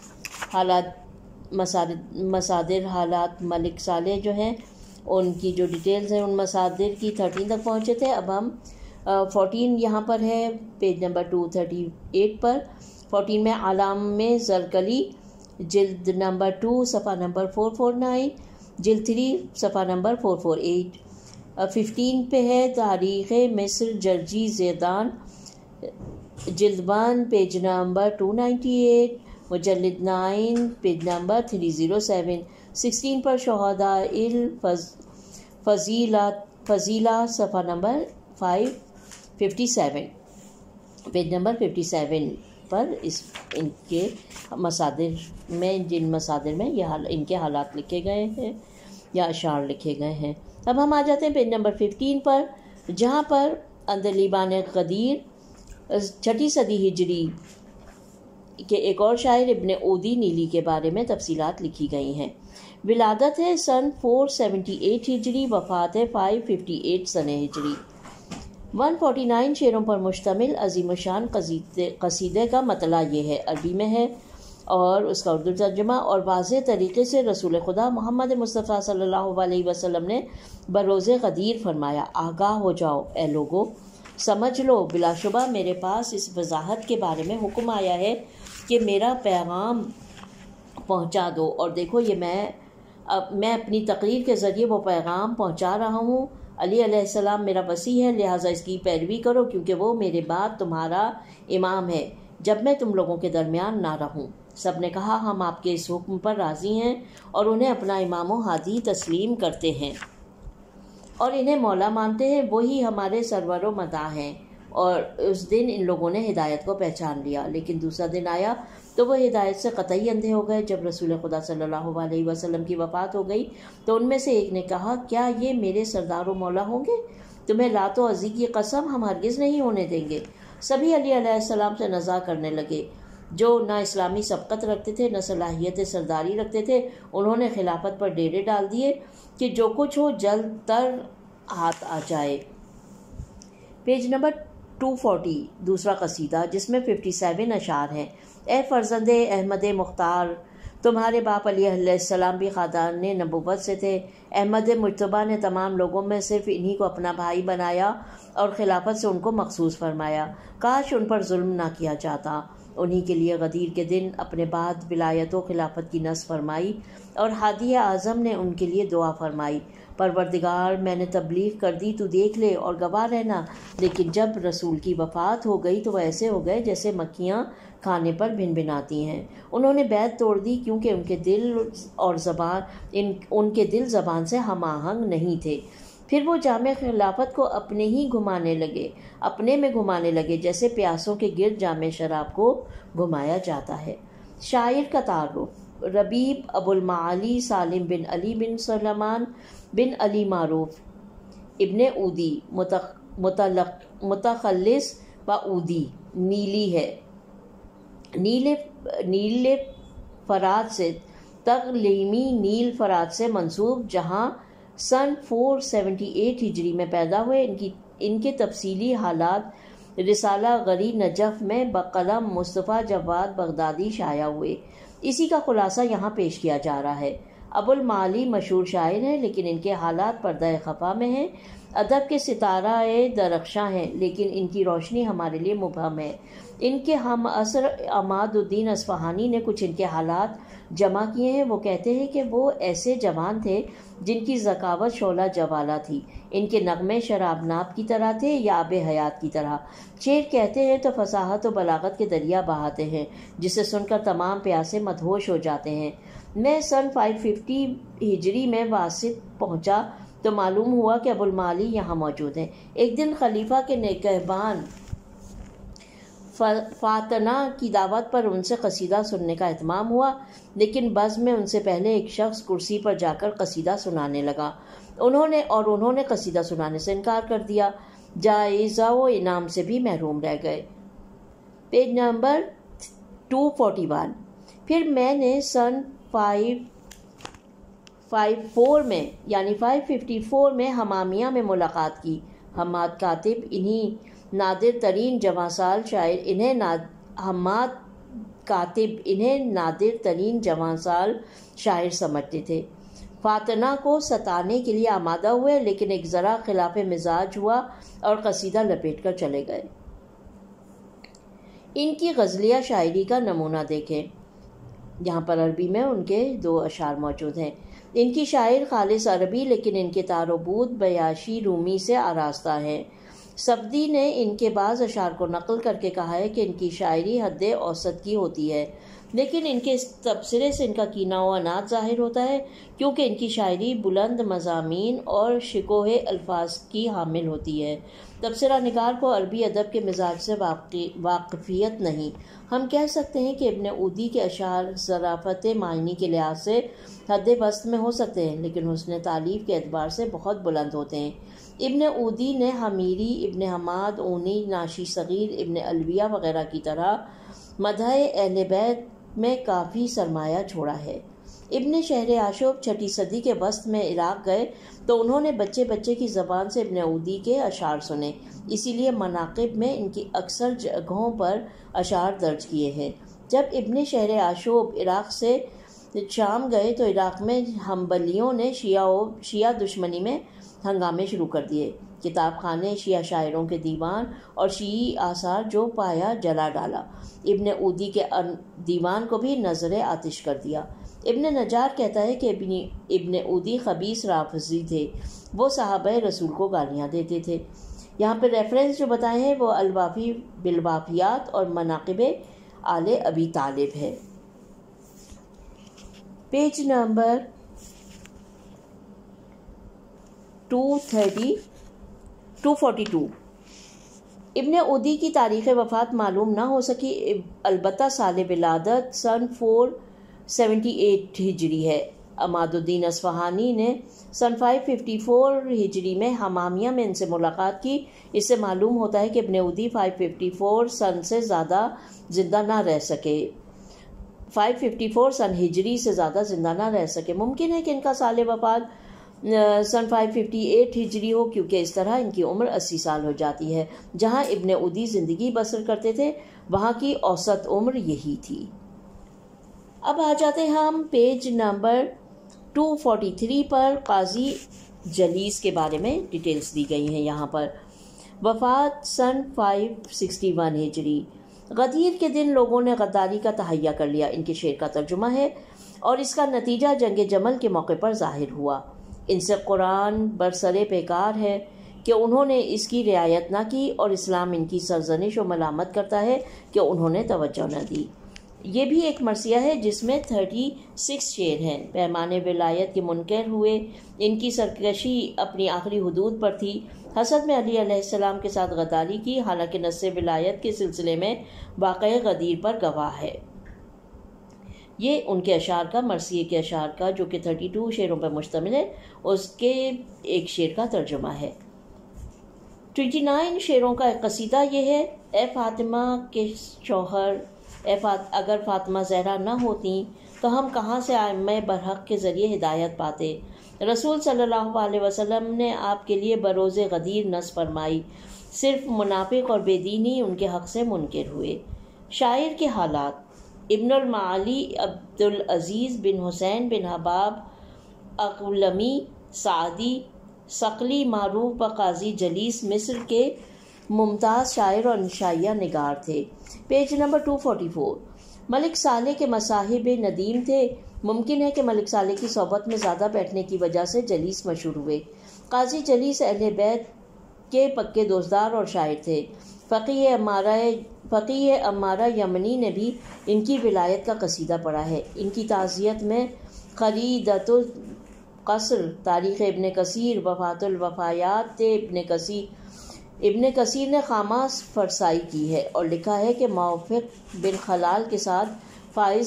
S1: حالات مصادر مصادر حالات ملک صالح جو ہیں ان کی جو ڈیٹیلز ہیں ان مصادر کی تھرٹین تک پہنچے تھے۔ اب ہم فورٹین یہاں پر ہے page number two thirty eight پر۔ فورٹین میں علام زرکلی جلد نمبر ٹو صفحہ نمبر فور فور نائن، جلد تھری صفحہ number four four eight. Fifteen پہ ہے تاریخ مصر جرجی زیدان جلد one page number two ninety eight, مجلد nine page number three zero seven. Sixteen پر شہداء الفضیلہ فضیلہ صفحہ number five fifty seven page number fifty seven پر اس ان کے مصادر میں جن مصادر میں یہ حال ان کے حالات لکھے گئے ہیں یا اشعار لکھے گئے ہیں۔ اب ہم آ جاتے ہیں پیج نمبر ففٹین پر جہاں پر اندلیبان غدیر چھٹی صدی ہجری کے ایک اور شاعر ابن اودی نیلی کے بارے میں تفصیلات لکھی گئی ہیں۔ ولادت ہے سن فور سیونٹی ایٹ ہجری، وفات ہے فائیو ففٹی ایٹ سنہ ہجری۔ ون فورٹی نائن شعروں پر مشتمل عظیم الشان قصیدے کا مطلع یہ ہے، عربی میں ہے اور اس کا اردو ترجمہ، اور واضح طریقے سے رسول خدا محمد مصطفیٰ صلی اللہ علیہ وسلم نے بروز غدیر فرمایا، آگاہ ہو جاؤ اے لوگو، سمجھ لو، بلا شبہ میرے پاس اس وضاحت کے بارے میں حکم آیا ہے کہ میرا پیغام پہنچا دو، اور دیکھو یہ میں اب میں اپنی تقریر کے ذریعے وہ پیغام پہنچا رہا ہوں۔ علی علیہ السلام میرا وصی ہے، لہٰذا اس کی پیروی کرو کیونکہ وہ میرے بعد تمہارا امام ہے جب میں تم لوگوں کے درمیان نہ رہوں۔ سب نے کہا ہم آپ کے اس حکم پر راضی ہیں اور انہیں اپنا امام و ہادی تسلیم کرتے ہیں اور انہیں مولا مانتے ہیں، وہی ہمارے سرور و مداح ہیں۔ اور اس دن ان لوگوں نے ہدایت کو پہچان لیا، لیکن دوسرا دن آیا تو وہ ہدایت سے قطعی اندھے ہو گئے۔ جب رسول خدا صلی اللہ علیہ وسلم کی وفات ہو گئی تو ان میں سے ایک نے کہا، کیا یہ میرے سردار و مولا ہوں گے؟ تمہیں لات و عزی کی قسم ہم ہرگز نہیں ہونے دیں گے۔ سبھی علی علیہ السلام سے نزاع کرنے لگے۔ جو نہ اسلامی سبقت رکھتے تھے نہ صلاحیت سرداری رکھتے تھے، انہوں نے خلافت پر ڈیرے ڈال دیے کہ جو کچھ ہو جلد تر ہاتھ آ جائے۔ پیج نمبر ٹو فورٹی دوسرا قصیدہ جس میں ففٹی سیون اشعار ہیں۔ اے فرزند احمد مختار، تمہارے باپ علی علیہ السلام بھی خاندان نبوت سے تھے۔ احمد مجتبیٰ نے تمام لوگوں میں صرف انہی کو اپنا بھائی بنایا اور خلافت سے ان کو مخصوص فرمایا۔ کاش ان پر ظلم نہ کیا جاتا، انہی کے لیے غدیر کے دن اپنے بعد ولایت و خلافت کی نصب فرمائی اور ہادی اعظم نے ان کے لیے دعا فرمائی، پروردگار میں نے تبلیغ کر دی، تو دیکھ لے اور گواہ رہنا۔ لیکن جب رسول کی وفات ہو گئی تو وہ ایسے ہو گئے جیسے مکھیاں کھانے پر بھن بھناتی ہیں۔ انہوں نے بیعت توڑ دی کیونکہ ان کے دل اور زبان ان ان کے دل زبان سے ہم آہنگ نہیں تھے۔ پھر وہ جامع خلافت کو اپنے ہی گھمانے لگے اپنے میں گھمانے لگے جیسے پیاسوں کے گرد جامع شراب کو گھمایا جاتا ہے۔ شاعر کا تعارف: ربیب ابو المعالی سالم بن علی بن سلیمان بن علی معروف ابن اودی متلق متخلص و اودی نیلی ہے، نیل نیل فرات سے تغلیمی نیل فرات سے منسوب، جہاں سن فور سیونٹی ایٹ ہجری میں پیدا ہوئے۔ ان کی ان کے تفصیلی حالات رسالہ غری نجف میں بقلم مصطفیٰ جواد بغدادی شائع ہوئے۔ اسی کا خلاصہ یہاں پیش کیا جا رہا ہے۔ ابو المعالی مشہور شاعر ہیں لیکن ان کے حالات پردہ خفا میں ہیں۔ ادب کے ستارہ درخشاں ہیں لیکن ان کی روشنی ہمارے لیے مبہم ہے۔ ان کے ہم عصر عماد الدین اصفہانی نے کچھ ان کے حالات جمع کیے ہیں۔ وہ کہتے ہیں کہ وہ ایسے جوان تھے جن کی ذکاوت شعلہ جوالہ تھی، ان کے نغمے شراب ناب کی طرح تھے یا آب حیات کی طرح۔ شعر کہتے ہیں تو فصاحت و بلاغت کے دریا بہاتے ہیں جسے سن کر تمام پیاسے مدہوش ہو جاتے ہیں۔ میں سن فائیو ففٹی ہجری میں واسط پہنچا تو معلوم ہوا کہ ابو المعالی یہاں موجود ہیں۔ ایک دن خلیفہ کے نگہبان فاتنہ کی دعوت پر ان سے قصیدہ سننے کا اہتمام ہوا، لیکن بزم میں ان سے پہلے ایک شخص کرسی پر جا کر قصیدہ سنانے لگا۔ انہوں نے اور انہوں نے قصیدہ سنانے سے انکار کر دیا، جائزہ و انعام سے بھی محروم رہ گئے۔ Page number two forty one. پھر میں نے سن فائیو فائیو فور میں یعنی فائیو ففٹی فور میں ہمامیہ میں ملاقات کی۔ حماد کاتب انہیں نادر ترین جوان سال شاعر انہیں حماد کاتب انہیں نادر ترین جوان سال شاعر سمجھتے تھے۔ فاتنہ کو ستانے کے لیے آمادہ ہوئے لیکن ایک ذرا خلاف مزاج ہوا اور قصیدہ لپیٹ کر چلے گئے۔ ان کی غزلیہ شاعری کا نمونہ دیکھیں۔ یہاں پر عربی میں ان کے دو اشعار موجود ہیں۔ ان کی شاعر خالص عربی لیکن ان کے تار و بود بیاشی رومی سے آراستہ ہیں۔ سبدی نے ان کے بعض اشعار کو نقل کر کے کہا ہے کہ ان کی شاعری حد اوسط کی ہوتی ہے، لیکن ان کے اس تبصرے سے ان کا کینہ و عناد ظاہر ہوتا ہے کیونکہ ان کی شاعری بلند مضامین اور شکوہ الفاظ کی حامل ہوتی ہے۔ تبصرہ نگار کو عربی ادب کے مزاج سے واقفیت نہیں۔ ہم کہہ سکتے ہیں کہ ابن اودی کے اشعار ظرافت معنی کے لحاظ سے حد وسط میں ہو سکتے ہیں لیکن حسن تالیف کے اعتبار سے بہت بلند ہوتے ہیں۔ ابن اودی نے حمیری، ابن حماد اونی، ناشی صغیر، ابن الویہ وغیرہ کی طرح مدح اہل بیت میں کافی سرمایہ چھوڑا ہے۔ ابن شہر آشوب چھٹی صدی کے وسط میں عراق گئے تو انہوں نے بچے بچے کی زبان سے ابن اودی کے اشعار سنے، اسی لیے مناقب میں ان کی اکثر جگہوں پر اشعار درج کیے ہیں۔ جب ابن شہر آشوب عراق سے شام گئے تو عراق میں حنبلیوں نے شیعہ و شیعہ دشمنی میں ہنگامے شروع کر دیے۔ کتاب خانے، شیعہ شاعروں کے دیوان اور شیعی آثار جو پایا جلا ڈالا۔ ابن اودی کے دیوان کو بھی نظر آتش کر دیا۔ ابن نجار کہتا ہے کہ ابن ابن اودی خبیث رافضی تھے، وہ صحابہ رسول کو گالیاں دیتے تھے۔ یہاں پہ ریفرنس جو بتائے ہیں وہ الوافی بالوافیات اور مناقب آل ابی طالب ہے۔ Page number two thirty two forty two. ابن اودی کی تاریخ وفات معلوم نہ ہو سکی، البتہ سال ولادت سن فور سیونٹی ایٹ ہجری ہے۔ عماد الدین اصفہانی نے سن فائیو ففٹی فور ہجری میں ہمامیہ میں ان سے ملاقات کی۔ اس سے معلوم ہوتا ہے کہ ابن اودی فائیو ففٹی فور سن سے زیادہ زندہ نہ رہ سکے فائیو ففٹی فور سن ہجری سے زیادہ زندہ نہ رہ سکے۔ ممکن ہے کہ ان کا سال وفات سن فائیو ففٹی ایٹ ہجری ہو کیونکہ اس طرح ان کی عمر اسی سال ہو جاتی ہے۔ جہاں ابن اودی زندگی بسر کرتے تھے وہاں کی اوسط عمر یہی تھی۔ اب آ جاتے ہیں ہم page number two forty three پر۔ قاضی جلیس کے بارے میں ڈیٹیلز دی گئی ہیں یہاں پر۔ وفات سن فائیو سکسٹی ون ہجری۔ غدیر کے دن لوگوں نے غداری کا تہیہ کر لیا، ان کے شعر کا ترجمہ ہے، اور اس کا نتیجہ جنگ جمل کے موقع پر ظاہر ہوا۔ ان سے قرآن برسرے پیکار ہے کہ انہوں نے اس کی رعایت نہ کی، اور اسلام ان کی سرزنش و ملامت کرتا ہے کہ انہوں نے توجہ نہ دی۔ یہ بھی ایک مرثیہ ہے جس میں تھرٹی سکس شعر ہیں۔ پیمان ولایت کے منکر ہوئے، ان کی سرکشی اپنی آخری حدود پر تھی، حسد میں علی علیہ السلام کے ساتھ غداری کی، حالانکہ نص ولایت کے سلسلے میں واقع غدیر پر گواہ ہے۔ یہ ان کے اشعار کا، مرثیے کے اشعار کا جو کہ تھرٹی ٹو شعروں پر مشتمل ہے، اس کے ایک شعر کا ترجمہ ہے۔ ٹوئنٹی نائن شعروں کا ایک قصیدہ یہ ہے: اے فاطمہ کے شوہر، اے فات... اگر فاطمہ زہرا نہ ہوتیں تو ہم کہاں سے ائمہ برحق کے ذریعے ہدایت پاتے۔ رسول صلی اللہ علیہ وسلم نے آپ کے لیے بروز غدیر نصب فرمائی، صرف منافق اور بے دینی ان کے حق سے منکر ہوئے۔ شاعر کے حالات: ابن المعالی عبدالعزیز بن حسین بن حباب اقلمی سعدی ثقلی، معروف بقاضی جلیس، مصر کے ممتاز شاعر اور انشائیہ نگار تھے۔ Page number two forty four. ملک صالح کے مصاحب ندیم تھے۔ ممکن ہے کہ ملک صالح کی صحبت میں زیادہ بیٹھنے کی وجہ سے جلیس مشہور ہوئے۔ قاضی جلیس اہل بیت کے پکے دوستدار اور شاعر تھے۔ فقیہ امارہ فقیہ امارہ یمنی نے بھی ان کی ولایت کا قصیدہ پڑھا ہے۔ ان کی تعزیت میں خریدۃ القصر، تاریخ ابن کثیر، وفات الوفایات ابن کثیر ابن کثیر نے خامہ فرسائی کی ہے اور لکھا ہے کہ موفق بن خلال کے ساتھ فائز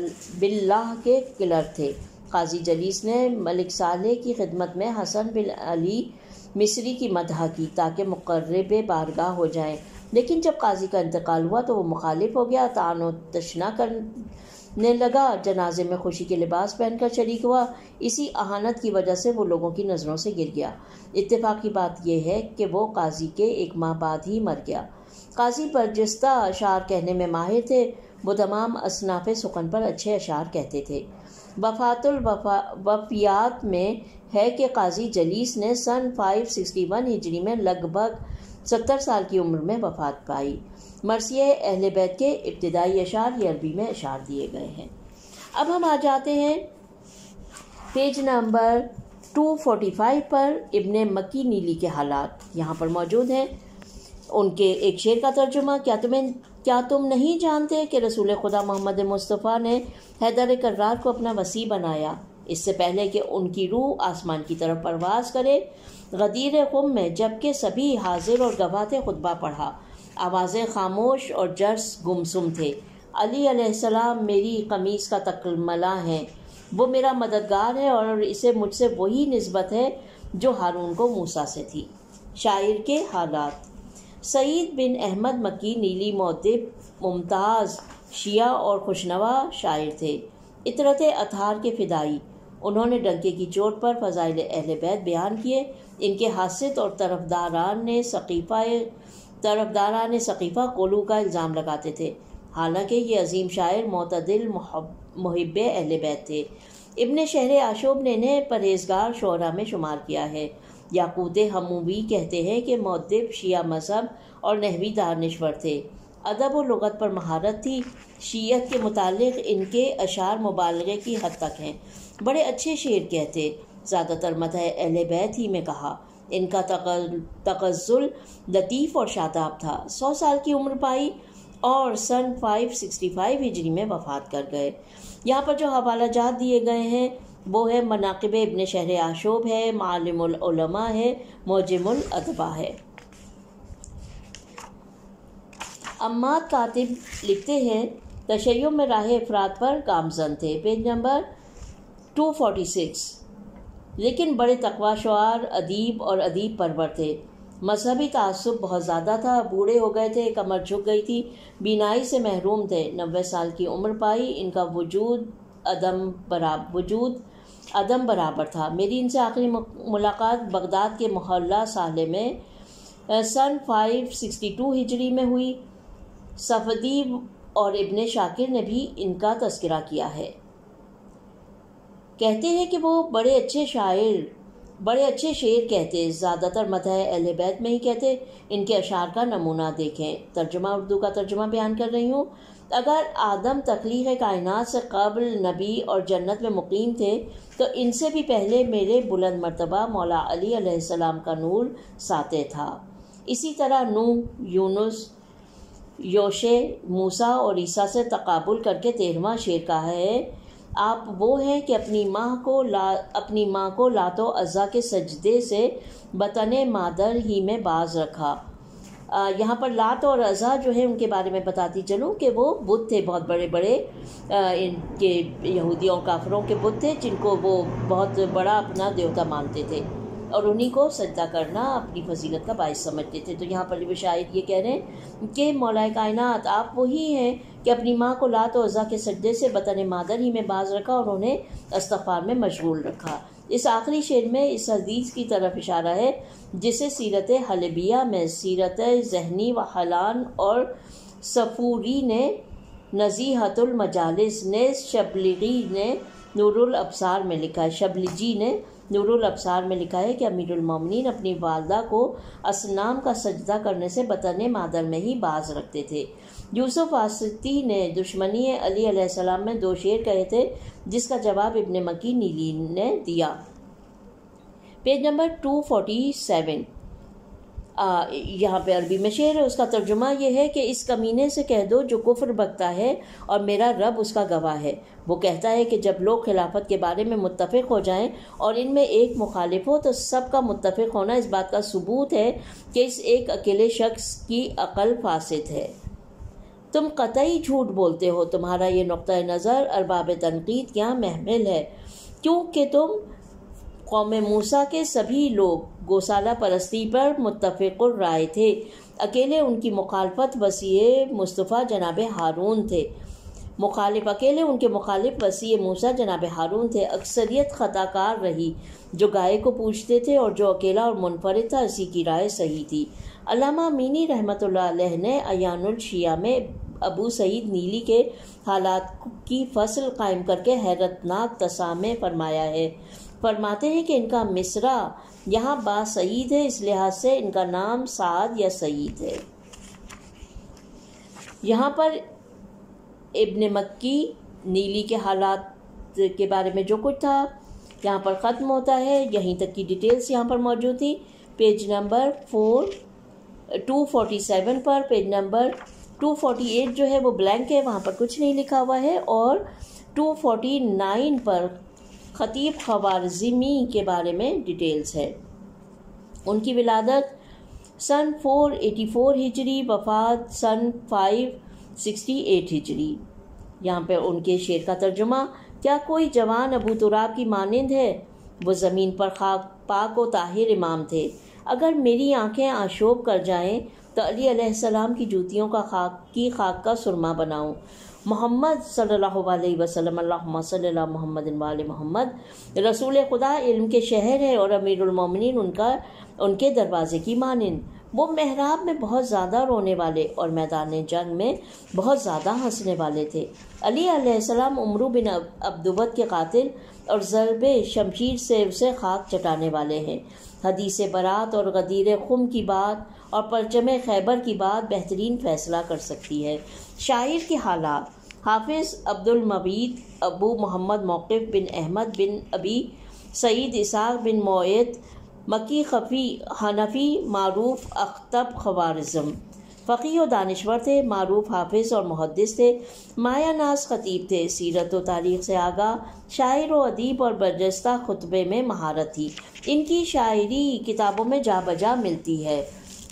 S1: باللہ کے کلرک تھے۔ قاضی جلیس نے ملک صالح کی خدمت میں حسن بن علی مصری کی مدح کی تاکہ مقرب بارگاہ ہو جائیں، لیکن جب قاضی کا انتقال ہوا تو وہ مخالف ہو گیا، طعن و تشنیع کرنے لگا، جنازے میں خوشی کے لباس پہن کر شریک ہوا۔ اسی اہانت کی وجہ سے وہ لوگوں کی نظروں سے گر گیا۔ اتفاقی بات یہ ہے کہ وہ قاضی کے ایک ماہ بعد ہی مر گیا۔ قاضی برجستہ اشعار کہنے میں ماہر تھے، وہ تمام اصناف سخن پر اچھے اشعار کہتے تھے۔ وفات الوفیات میں ہے کہ قاضی جلیس نے سن پانچ سو اکسٹھ ہجری میں لگ بھگ ستر سال کی عمر میں وفات پائی۔ مرثیہ اہل بیت کے ابتدائی اشعار یہ عربی میں اشعار دیے گئے ہیں۔ اب ہم آ جاتے ہیں page number two forty five پر۔ ابن مکی نیلی کے حالات یہاں پر موجود ہیں۔ ان کے ایک شعر کا ترجمہ: کیا تمہیں کیا تم نہیں جانتے کہ رسول خدا محمد مصطفیٰ نے حیدر کرار کو اپنا وصی بنایا اس سے پہلے کہ ان کی روح آسمان کی طرف پرواز کرے؟ غدیر قم میں جبکہ سبھی حاضر اور گواہ تھے خطبہ پڑھا، آوازیں خاموش اور جرس گمسم تھے۔ علی علیہ السلام میری قمیص کا تکملہ ہیں، وہ میرا مددگار ہے اور اسے مجھ سے وہی نسبت ہے جو ہارون کو موسیٰ سے تھی۔ شاعر کے حالات: سعید بن احمد مکی نیلی مؤدب ممتاز شیعہ اور خوشنوا شاعر تھے، عطرت اطہار کے فدائی۔ انہوں نے ڈنکے کی چوٹ پر فضائل اہل بیت بیان کیے۔ ان کے حاسد اور طرفداران نے سقیفہ طرفداران سقیفہ قولو کا الزام لگاتے تھے، حالانکہ یہ عظیم شاعر معتدل محب اہل بیت تھے۔ ابن شہر آشوب نے انہیں پرہیزگار شعراء میں شمار کیا ہے۔ یاقوت حموی کہتے ہیں کہ مؤدب شیعہ مذہب اور نحوی دانشور تھے، ادب و لغت پر مہارت تھی۔ شیعت کے متعلق ان کے اشعار مبالغے کی حد تک ہیں، بڑے اچھے شعر کہتے، زیادہ تر مدح اہل بیت ہی میں کہا۔ ان کا تغزل لطیف اور شاداب تھا۔ سو سال کی عمر پائی اور سن پانچ سو اکسٹھ ہجری میں وفات کر گئے۔ یہاں پر جو حوالہ جات دیے گئے ہیں وہ ہے مناقب ابن شہر آشوب ہے، معالم العلماء ہے، معجم الادباء ہے۔ عماد کاتب لکھتے ہیں تشیع میں راہ افراد پر گامزن تھے، page number two forty six, لیکن بڑے تقوی شعار، ادیب اور ادیب پرور تھے۔ مذہبی تعصب بہت زیادہ تھا، بوڑھے ہو گئے تھے، کمر جھک گئی تھی، بینائی سے محروم تھے، نوے سال کی عمر پائی۔ ان کا وجود عدم برابر وجود عدم برابر تھا۔ میری ان سے آخری ملاقات بغداد کے محلہ صالح میں سن پانچ سو اکسٹھ ہجری میں ہوئی۔ صفدی اور ابن شاکر نے بھی ان کا تذکرہ کیا ہے، کہتے ہیں کہ وہ بڑے اچھے شاعر بڑے اچھے شعر کہتے، زیادہ تر مدح اہل بیت میں ہی کہتے۔ ان کے اشعار کا نمونہ دیکھیں۔ ترجمہ اردو کا ترجمہ بیان کر رہی ہوں۔ اگر آدم تخلیق کائنات سے قبل نبی اور جنت میں مقیم تھے تو ان سے بھی پہلے میرے بلند مرتبہ مولا علی علیہ السلام کا نور ساطع تھا۔ اسی طرح نوح، یونس، یوشع، موسیٰ اور عیسیٰ سے تقابل کر کے تیرہواں شعر کہا ہے، آپ وہ ہیں کہ اپنی ماں کو لا اپنی ماں کو لات و عزا کے سجدے سے بطن مادر ہی میں باز رکھا۔ یہاں پر لات اور عزا جو ہے ان کے بارے میں بتاتی چلوں کہ وہ بت تھے، بہت بڑے بڑے ان کے یہودیوں اور کافروں کے بت تھے جن کو وہ بہت بڑا اپنا دیوتا مانتے تھے اور انہی کو سجدہ کرنا اپنی فضیلت کا باعث سمجھتے تھے۔ تو یہاں پر بھی شاعر یہ کہہ رہے ہیں کہ مولا کائنات آپ وہی ہیں کہ اپنی ماں کو لات و عزا کے سجدے سے بطن مادر ہی میں باز رکھا اور انہیں استغفار میں مشغول رکھا۔ اس آخری شعر میں اس حدیث کی طرف اشارہ ہے جسے سیرت حلبیہ میں سیرت ذہنی و حلان اور صفوری نے، نزیحت المجالس نے، شبلغی نے نور الابصار میں لکھا ہے شبلجی نے نور الابصار میں لکھا ہے کہ امیر المومنین اپنی والدہ کو اصنام کا سجدہ کرنے سے بطن مادر میں ہی باز رکھتے تھے۔ یوسف واسطی نے دشمنی علی علیہ السلام میں دو شعر کہے تھے جس کا جواب ابن مکی نیلی نے دیا۔ پیج نمبر دو سو سینتالیس، یہاں پہ عربی میں شعر ہے، اس کا ترجمہ یہ ہے کہ اس کمینے سے کہہ دو جو کفر بکتا ہے اور میرا رب اس کا گواہ ہے۔ وہ کہتا ہے کہ جب لوگ خلافت کے بارے میں متفق ہو جائیں اور ان میں ایک مخالف ہو تو سب کا متفق ہونا اس بات کا ثبوت ہے کہ اس ایک اکیلے شخص کی عقل فاسد ہے۔ تم قطعی جھوٹ بولتے ہو، تمہارا یہ نقطہ نظر ارباب تنقید کیا محمل ہے، کیونکہ تم قوم موسیٰ کے سبھی لوگ گوسالہ پرستی پر متفق الرائے تھے، اکیلے ان کی مخالفت وسیع مصطفیٰ جناب ہارون تھے مخالف اکیلے ان کے مخالف وسیع موسیٰ جناب ہارون تھے۔ اکثریت خطا کار رہی، جو گائے کو پوچھتے تھے اور جو اکیلا اور منفرد تھا اسی کی رائے صحیح تھی۔ علامہ امینی رحمۃ اللہ علیہ نے عیان الشیعہ میں ابو سعید نیلی کے حالات کی فصل قائم کر کے حیرت ناک تسامع فرمایا ہے۔ فرماتے ہیں کہ ان کا مصرع یہاں با سعید ہے، اس لحاظ سے ان کا نام سعد یا سعید ہے۔ یہاں پر ابن مکی نیلی کے حالات کے بارے میں جو کچھ تھا یہاں پر ختم ہوتا ہے، یہیں تک کی ڈیٹیلز یہاں پر موجود تھی۔ Page number four two forty seven پر، page number two forty eight جو ہے وہ بلینک ہے، وہاں پر کچھ نہیں لکھا ہوا ہے، اور ٹو فورٹی نائن پر خطیب خوارزمی کے بارے میں ڈیٹیلز ہے۔ ان کی ولادت سن فور ایٹی فور ہجری، وفات سن فائیو سکسٹی ایٹ ہجری۔ یہاں پہ ان کے شعر کا ترجمہ، کیا کوئی جوان ابو تراب کی مانند ہے؟ وہ زمین پر خاک پاک و طاہر امام تھے۔ اگر میری آنکھیں آشوب کر جائیں تو علی علیہ السلام کی جوتیوں کا خاک کی خاک کا سرما بناؤں۔ محمد صلی اللہ علیہ وسلم، اللہم صلی اللہ محمد وآل محمد، رسول خدا علم کے شہر ہے اور امیر المومنین ان کا ان کے دروازے کی مانند۔ وہ محراب میں بہت زیادہ رونے والے اور میدان جنگ میں بہت زیادہ ہنسنے والے تھے۔ علی علیہ السلام عمرو بن عبدود کے قاتل اور ضرب شمشیر سے اسے خاک چٹانے والے ہیں۔ حدیث برات اور غدیر خم کی بات اور پرچم خیبر کی بات بہترین فیصلہ کر سکتی ہے۔ شاعر کے حالات، حافظ عبد المبید ابو محمد موقف بن احمد بن ابی سعید اسحاق بن موعد مکی خفی حنفی، معروف اخطب خوارزم، فقیہ و دانشور تھے، معروف حافظ اور محدث تھے، مایہ ناز خطیب تھے، سیرت و تاریخ سے آگاہ، شاعر و ادیب اور برجستہ خطبے میں مہارت تھی۔ ان کی شاعری کتابوں میں جا بجا ملتی ہے۔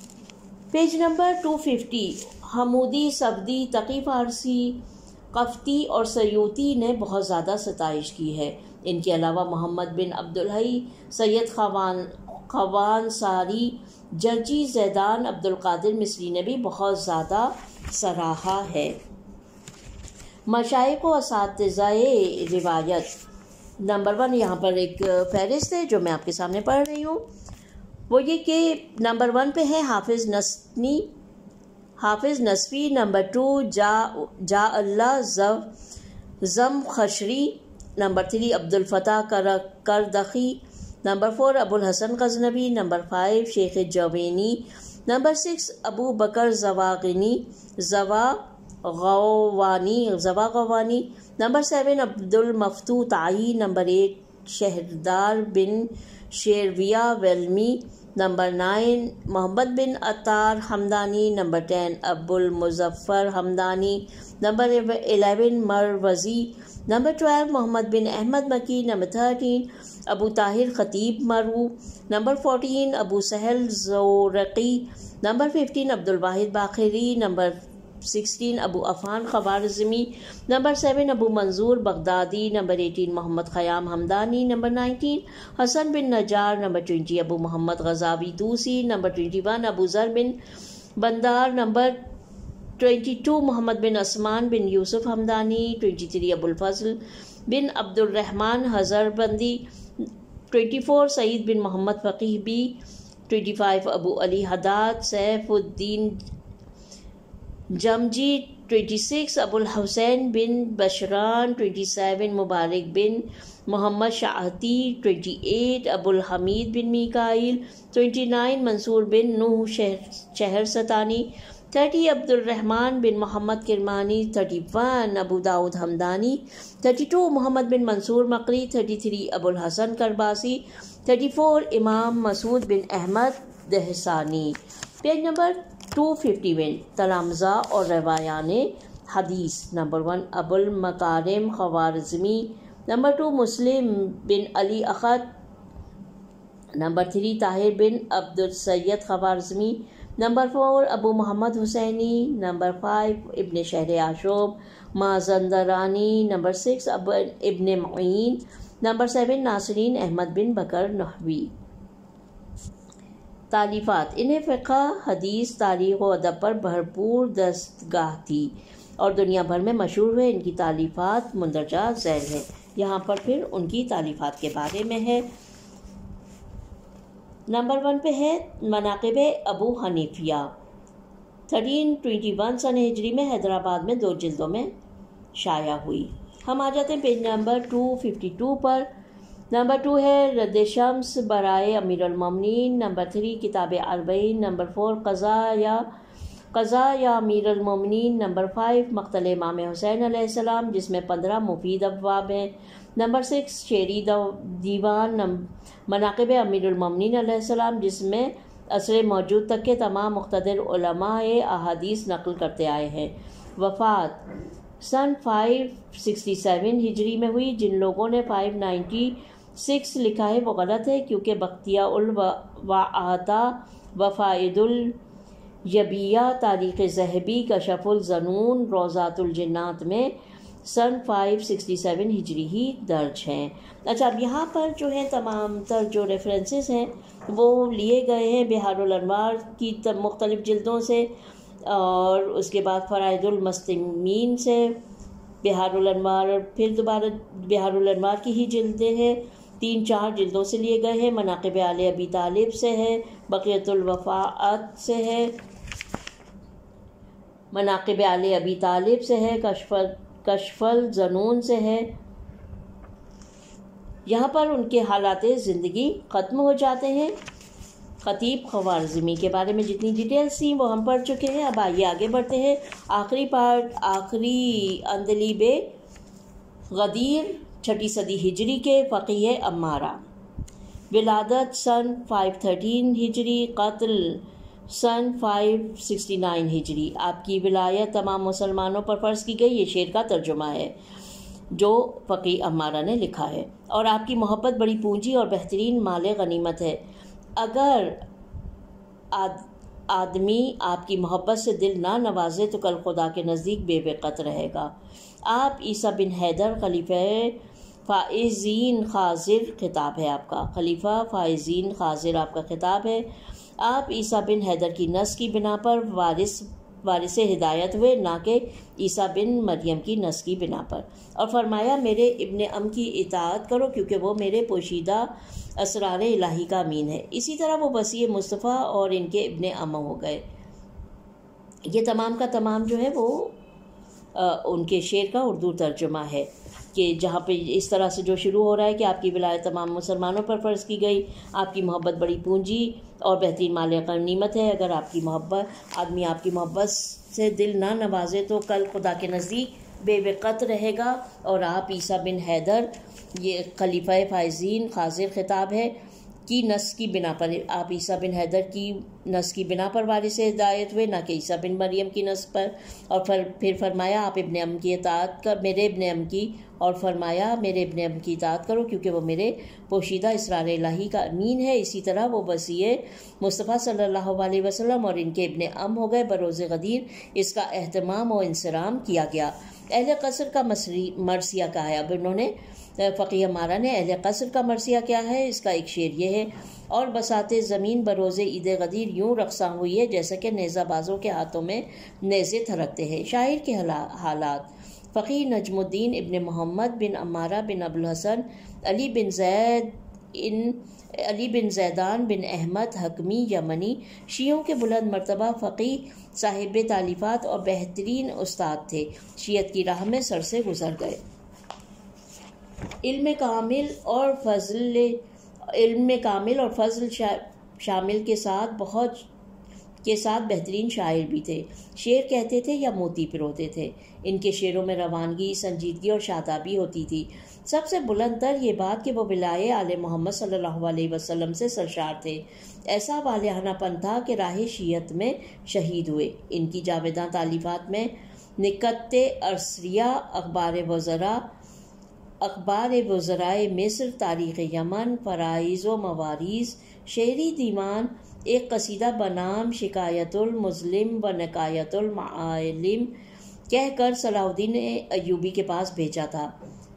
S1: پیج نمبر ٹو ففٹی، حمودی، سبدی، تقی فارسی، قفتی اور سیوطی نے بہت زیادہ ستائش کی ہے۔ ان کے علاوہ محمد بن عبدالحی، سید خوان خوان ساری، جرجی، زیدان، عبد القادر مصری نے بھی بہت زیادہ سراہا ہے۔ مشائخ و اساتذہ روایت، نمبر ون یہاں پر ایک فہرست ہے جو میں آپ کے سامنے پڑھ رہی ہوں، وہ یہ کہ نمبر ون پہ ہے حافظ نسنی حافظ نسوی، نمبر ٹو جا جا اللہ زم خشری، نمبر تھری عبد الفتاح کردخی، نمبر فور ابو الحسن غزنوی. نمبر فائیو شیخ جوینی. نمبر سکس ابو بکر زواغنی زواغوانی زواغوانی. نمبر سیون عبد المفتوح تائی. نمبر ایٹ شہردار بن شیرویہ ویلمی. نمبر نائن محمد بن عطار حمدانی. نمبر ٹین ابو المظفر حمدانی. نمبر الیون مروزی. نمبر ٹویلو محمد بن احمد مکی. نمبر تھرٹین ابو طاہر خطیب مرو. نمبر فورٹین ابو سہل زورقی. نمبر ففٹین عبد الواحد باقری. نمبر سکسٹین ابو عفان خوارزمی. نمبر سیون ابو منظور بغدادی. نمبر ایٹین محمد خیام حمدانی. نمبر نائنٹین حسن بن نجار. نمبر ٹوینٹی ابو محمد غزاوی توسی. نمبر ٹوینٹی ون ابو ذر بن بندار. نمبر ٹوینٹی ٹو محمد بن عثمان بن یوسف حمدانی. ٹوینٹی تھری ابو الفضل بن عبد الرحمن حضر بندی. ٹوینٹی فور سعید بن محمد فقیہ بی. ٹوینٹی فائیو ابو علی حداد سیف الدین جمجی. ٹوینٹی سکس ابو الحسین بن بشران. ٹوینٹی سیون مبارک بن محمد شاہتی. ٹوینٹی ایٹ ابو الحمید بن میکائیل. ٹوینٹی نائن منصور بن نوح شہر ستانی. تھرٹی عبد الرحمن بن محمد کرمانی. تھرٹی ون ابو داود حمدانی. تھرٹی ٹو محمد بن منصور مقری. تھرٹی تھری ابو الحسن کرباسی. تھرٹی فور امام مسعود بن احمد دہسانی. Page number two fifty one تلامذہ اور روایان حدیث. نمبر ون ابو المکارم خوارزمی. نمبر ٹو مسلم بن علی اخت. نمبر تھری طاہر بن عبد السید خوارزمی. نمبر فور ابو محمد حسینی. نمبر فائیو ابن شہر آشوب مازندرانی. نمبر سکس ابو ابن معین. نمبر سیون ناصرین احمد بن بکر نحوی. تالیفات انہیں فقہ حدیث تاریخ و ادب پر بھرپور دستگاہ تھی اور دنیا بھر میں مشہور ہوئے. ان کی تالیفات مندرجہ ذیل ہے. یہاں پر پھر ان کی تالیفات کے بارے میں ہے. نمبر ون پہ ہے مناقب ابو حنیفیہ. تھرٹین ٹوینٹی ون سن ہجری میں حیدرآباد میں دو جلدوں میں شائع ہوئی. ہم آ جاتے ہیں page number two fifty two پر. نمبر ٹو ہے رد شمس برائے امیر المومنین. نمبر تھری کتاب اربعین. نمبر فور قضا یا قضا یا امیر المومنین. نمبر فائیو مقتل امام حسین علیہ السلام جس میں پندرہ مفید ابواب ہیں. نمبر سکس شعری دیوان مناقب امیر المومنین علیہ السلام جس میں عصر موجود تک کے تمام مقتدر علماء احادیث نقل کرتے آئے ہیں. وفات سن فائیو سکسٹی سیون ہجری میں ہوئی. جن لوگوں نے فائیو نائنٹی سکس لکھا ہے وہ غلط ہے کیونکہ بختیہ الواعطہ وفائد الیبیہ تاریخ ذہبی کشف الظنون روضات الجنات میں سن فائیو سکسٹی سیون ہجری ہی درج ہیں. اچھا اب یہاں پر جو ہے تمام تر جو ریفرنسز ہیں وہ لیے گئے ہیں بحار الانوار کی مختلف جلدوں سے اور اس کے بعد فرائض المستمین سے بحار الانوار اور پھر دوبارہ بحار الانوار کی ہی جلدیں ہیں. تین چار جلدوں سے لیے گئے ہیں. مناقب آل ابی طالب سے ہے. بقیۃ الوفاءات سے ہے. مناقب آل ابی طالب سے ہے. کشف کشف الظنون سے ہے. یہاں پر ان کے حالات زندگی ختم ہو جاتے ہیں. خطیب خوارزمی کے بارے میں جتنی ڈیٹیلز تھیں وہ ہم پڑھ چکے ہیں. اب آئیے آگے بڑھتے ہیں. آخری پارٹ آخری اندلیب غدیر چھٹی صدی ہجری کے فقیہ امارہ. ولادت سن فائیو تھرٹین ہجری. قتل سن فائیو سکسٹی نائن ہجری. آپ کی ولایت تمام مسلمانوں پر فرض کی گئی. یہ شعر کا ترجمہ ہے جو فقیہ امارہ نے لکھا ہے. اور آپ کی محبت بڑی پونجی اور بہترین مال غنیمت ہے. اگر آد آدمی آپ کی محبت سے دل نہ نوازے تو کل خدا کے نزدیک بے وقت رہے گا. آپ عیسیٰ بن حیدر خلیفہ فائزین خاضر خطاب ہے آپ کا. خلیفہ فائزین خاضر آپ کا خطاب ہے. آپ عیسیٰ بن حیدر کی نس کی بنا پر وارث وارث ہدایت ہوئے نہ کہ عیسیٰ بن مریم کی نس کی بنا پر. اور فرمایا میرے ابن ام کی اطاعت کرو کیونکہ وہ میرے پوشیدہ اسرار الہی کا امین ہے. اسی طرح وہ وصی مصطفیٰ اور ان کے ابن ام ہو گئے. یہ تمام کا تمام جو ہے وہ ان کے شعر کا اردو ترجمہ ہے. کہ جہاں پہ اس طرح سے جو شروع ہو رہا ہے کہ آپ کی ولایت تمام مسلمانوں پر فرض کی گئی، آپ کی محبت بڑی پونجی اور بہترین مال غنیمت ہے، اگر آپ کی محبت آدمی آپ کی محبت سے دل نہ نوازے تو کل خدا کے نزدیک بے وقت رہے گا۔ اور آپ عیسیٰ بن حیدر، یہ خلیفہ فائزین خاضر خطاب ہے، کی نس کی بنا پر، آپ عیسیٰ بن حیدر کی نس کی بنا پر وارث ہدایت ہوئے، نہ کہ عیسیٰ بن مریم کی نس پر۔ اور پھر فرمایا آپ ابن ام کی اطاعت کر میرے ابن ام کی اور فرمایا میرے ابن ام کی اطاعت کرو کیونکہ وہ میرے پوشیدہ اسرار الہی کا امین ہے۔ اسی طرح وہ وصی مصطفیٰ صلی اللہ علیہ وسلم اور ان کے ابن ام ہو گئے۔ بروز غدیر اس کا اہتمام و انصرام کیا گیا۔ اہل قصر کا مرثیہ کیا ہے؟ اب انہوں نے فقیہ مارا نے اہل قصر کا مرثیہ کیا ہے، اس کا ایک شعر یہ ہے: اور بساط زمین بروز عید غدیر یوں رقصاں ہوئی ہے جیسا کہ نیزہ بازوں کے ہاتھوں میں نیزے تھرکتے ہیں۔ شاعر کے حالات: فقیہ نجم الدین ابن محمد بن عمارہ بن ابوالحسن علی بن زید ان علی بن زیدان بن احمد حکمی یمنی، شیعوں کے بلند مرتبہ فقیہ، صاحب تالیفات اور بہترین استاد تھے، شیعت کی راہ میں سر سے گزر گئے۔ علم کامل اور فضل علم کامل اور فضل شامل کے ساتھ بہت کے ساتھ بہترین شاعر بھی تھے۔ شعر کہتے تھے یا موتی پروتے تھے۔ ان کے شعروں میں روانگی، سنجیدگی اور شادابی ہوتی تھی۔ سب سے بلند تر یہ بات کہ وہ ولائے آل محمد صلی اللہ علیہ وسلم سے سرشار تھے۔ ایسا والہانہ پن تھا کہ راہ شیعت میں شہید ہوئے۔ ان کی جاویداں تالیفات میں نکت ارسریہ، اخبار وزراء اخبار وزرائے مصر، تاریخ یمن، فرائض و مواریث، شعری دیوان، ایک قصیدہ بنام شکایت المظلم و نکایت المعالم کہہ کر صلاح الدین ایوبی کے پاس بھیجا تھا۔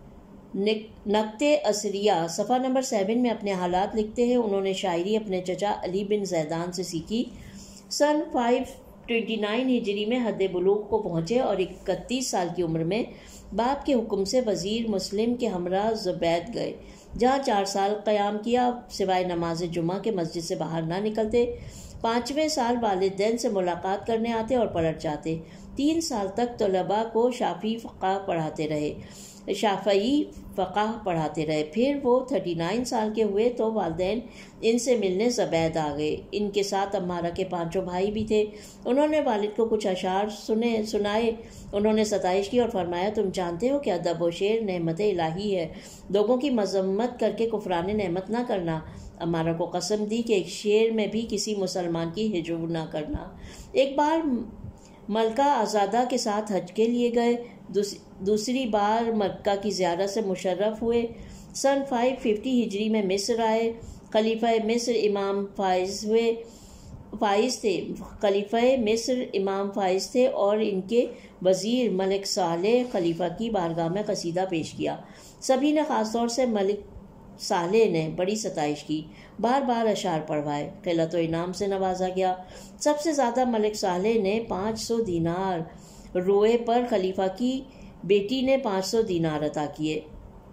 S1: نکت اسریہ صفحہ نمبر سیون میں اپنے حالات لکھتے ہیں: انہوں نے شاعری اپنے چچا علی بن زیدان سے سیکھی۔ سن فائیو ٹوینٹی نائن ہجری میں حد بلوغ کو پہنچے اور اکتیس سال کی عمر میں باپ کے حکم سے وزیر مسلم کے ہمراہ زبید گئے، جہاں چار سال قیام کیا، سوائے نماز جمعہ کے مسجد سے باہر نہ نکلتے۔ پانچویں سال والدین سے ملاقات کرنے آتے اور پلٹ جاتے۔ تین سال تک طلباء کو شافعی فقہ پڑھاتے رہے شافعی فقہ پڑھاتے رہے پھر وہ تھرٹی نائن سال کے ہوئے تو والدین ان سے ملنے زبید آ گئے۔ ان کے ساتھ عمارہ کے پانچوں بھائی بھی تھے۔ انہوں نے والد کو کچھ اشعار سنے سنائے انہوں نے ستائش کی اور فرمایا: تم جانتے ہو کہ ادب و شعر نعمت الہی ہے، لوگوں کی مذمت کر کے کفران نعمت نہ کرنا۔ عمارہ کو قسم دی کہ ایک شعر میں بھی کسی مسلمان کی ہجو نہ کرنا۔ ایک بار ملکہ آزادہ کے ساتھ حج کے لیے گئے، دوسری بار مکہ کی زیارت سے مشرف ہوئے۔ سن فائیو ففٹی ہجری میں مصر آئے۔ خلیفہ مصر امام فائز ہوئے فائز تھے خلیفہ مصر امام فائز تھے اور ان کے وزیر ملک صالح خلیفہ کی بارگاہ میں قصیدہ پیش کیا۔ سبھی نے، خاص طور سے ملک صالح نے، بڑی ستائش کی، بار بار اشعار پڑھوائے، خلعت و انعام سے نوازا گیا۔ سب سے زیادہ ملک صالح نے پانچ سو دینار روئے پر خلیفہ کی بیٹی نے پانچ سو دینار عطا کیے۔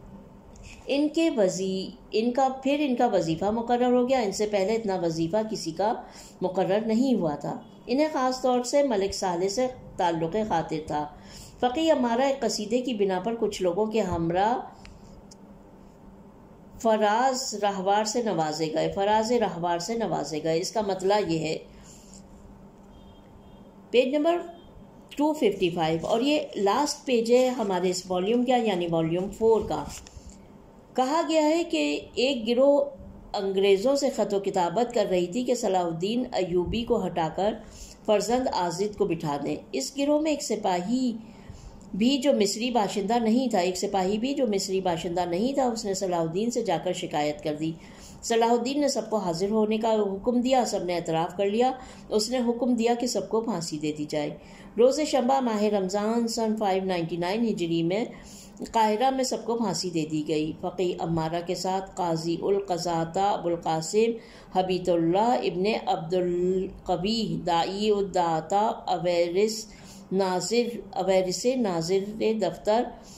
S1: ان کے وزی ان کا پھر ان کا وظیفہ مقرر ہو گیا۔ ان سے پہلے اتنا وظیفہ کسی کا مقرر نہیں ہوا تھا۔ انہیں خاص طور سے ملک صالح سے تعلق خاطر تھا۔ فقیہ عمارہ ایک قصیدے کی بنا پر کچھ لوگوں کے ہمراہ فراز راہوار سے نوازے گئے فراز راہوار سے نوازے گئے اس کا مطلع یہ ہے، page number two fifty five, اور یہ لاسٹ پیج ہے ہمارے اس والیوم کا، یعنی والیوم فور کا۔ کہا گیا ہے کہ ایک گروہ انگریزوں سے خط و کتابت کر رہی تھی کہ صلاح الدین ایوبی کو ہٹا کر فرزند آزد کو بٹھا دیں۔ اس گروہ میں ایک سپاہی بھی جو مصری باشندہ نہیں تھا ایک سپاہی بھی جو مصری باشندہ نہیں تھا اس نے صلاح الدین سے جا کر شکایت کر دی۔ صلاح الدین نے سب کو حاضر ہونے کا حکم دیا، سب نے اعتراف کر لیا۔ اس نے حکم دیا کہ سب کو پھانسی دے دی جائے۔ روز شنبہ ماہ رمضان سن فائیو نائنٹی نائن ہجری میں قاہرہ میں سب کو پھانسی دے دی گئی۔ فقیہ عمارہ کے ساتھ قاضی القضاۃ ابو القاسم حبیت اللہ ابن عبد القوی داعی الدعاۃ اویرس ناظر اویرس ناظر دفتر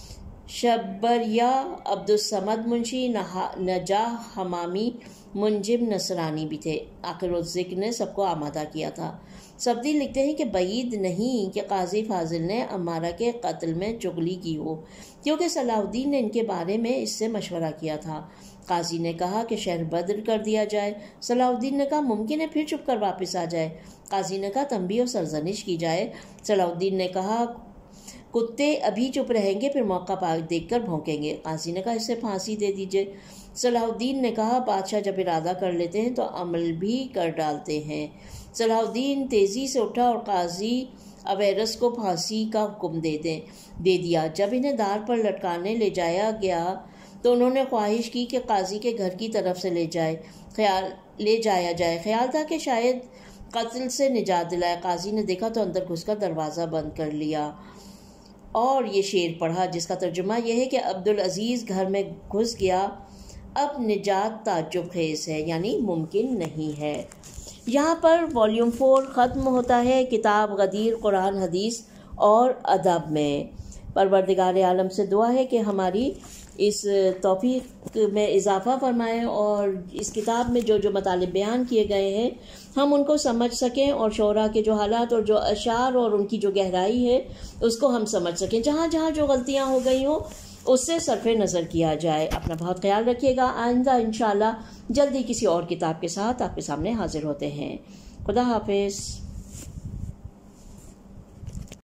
S1: شبریہ عبدالصمد منشی، نجاح حمامی، منجب نصرانی بھی تھے۔ آخر الذکر نے سب کو آمادہ کیا تھا۔ صفدی لکھتے ہیں کہ بعید نہیں کہ قاضی فاضل نے عمارہ کے قتل میں چغلی کی ہو، کیونکہ صلاح الدین نے ان کے بارے میں اس سے مشورہ کیا تھا۔ قاضی نے کہا کہ شہر بدر کر دیا جائے۔ صلاح الدین نے کہا ممکن ہے پھر چھپ کر واپس آ جائے۔ قاضی نے کہا تنبیہ و سرزنش کی جائے۔ صلاح الدین نے کہا کتے ابھی چپ رہیں گے، پھر موقع پا دیکھ کر بھونکیں گے۔ قاضی نے کہا اسے پھانسی دے دیجئے۔ صلاح الدین نے کہا بادشاہ جب ارادہ کر لیتے ہیں تو عمل بھی کر ڈالتے ہیں۔ صلاح الدین تیزی سے اٹھا اور قاضی اویرس کو پھانسی کا حکم دے دیں دے دیا۔ جب انہیں دار پر لٹکانے لے جایا گیا تو انہوں نے خواہش کی کہ قاضی کے گھر کی طرف سے لے جائے خیال لے جایا جائے خیال تھا کہ شاید قتل سے نجات دلائے۔ قاضی نے دیکھا تو اندر گھس کر دروازہ بند کر لیا اور یہ شعر پڑھا، جس کا ترجمہ یہ ہے کہ عبدالعزیز گھر میں گھس گیا، اب نجات تعجب خیز ہے، یعنی ممکن نہیں ہے۔ یہاں پر والیوم فور ختم ہوتا ہے کتاب غدیر قرآن حدیث اور ادب میں۔ پروردگار عالم سے دعا ہے کہ ہماری اس توفیق میں اضافہ فرمائیں اور اس کتاب میں جو جو مطالب بیان کیے گئے ہیں ہم ان کو سمجھ سکیں، اور شعراء کے جو حالات اور جو اشعار اور ان کی جو گہرائی ہے اس کو ہم سمجھ سکیں۔ جہاں جہاں جو غلطیاں ہو گئی ہوں اس سے صرف نظر کیا جائے۔ اپنا بہت خیال رکھیے گا۔ آئندہ انشاءاللہ جلدی کسی اور کتاب کے ساتھ آپ کے سامنے حاضر ہوتے ہیں۔ خدا حافظ۔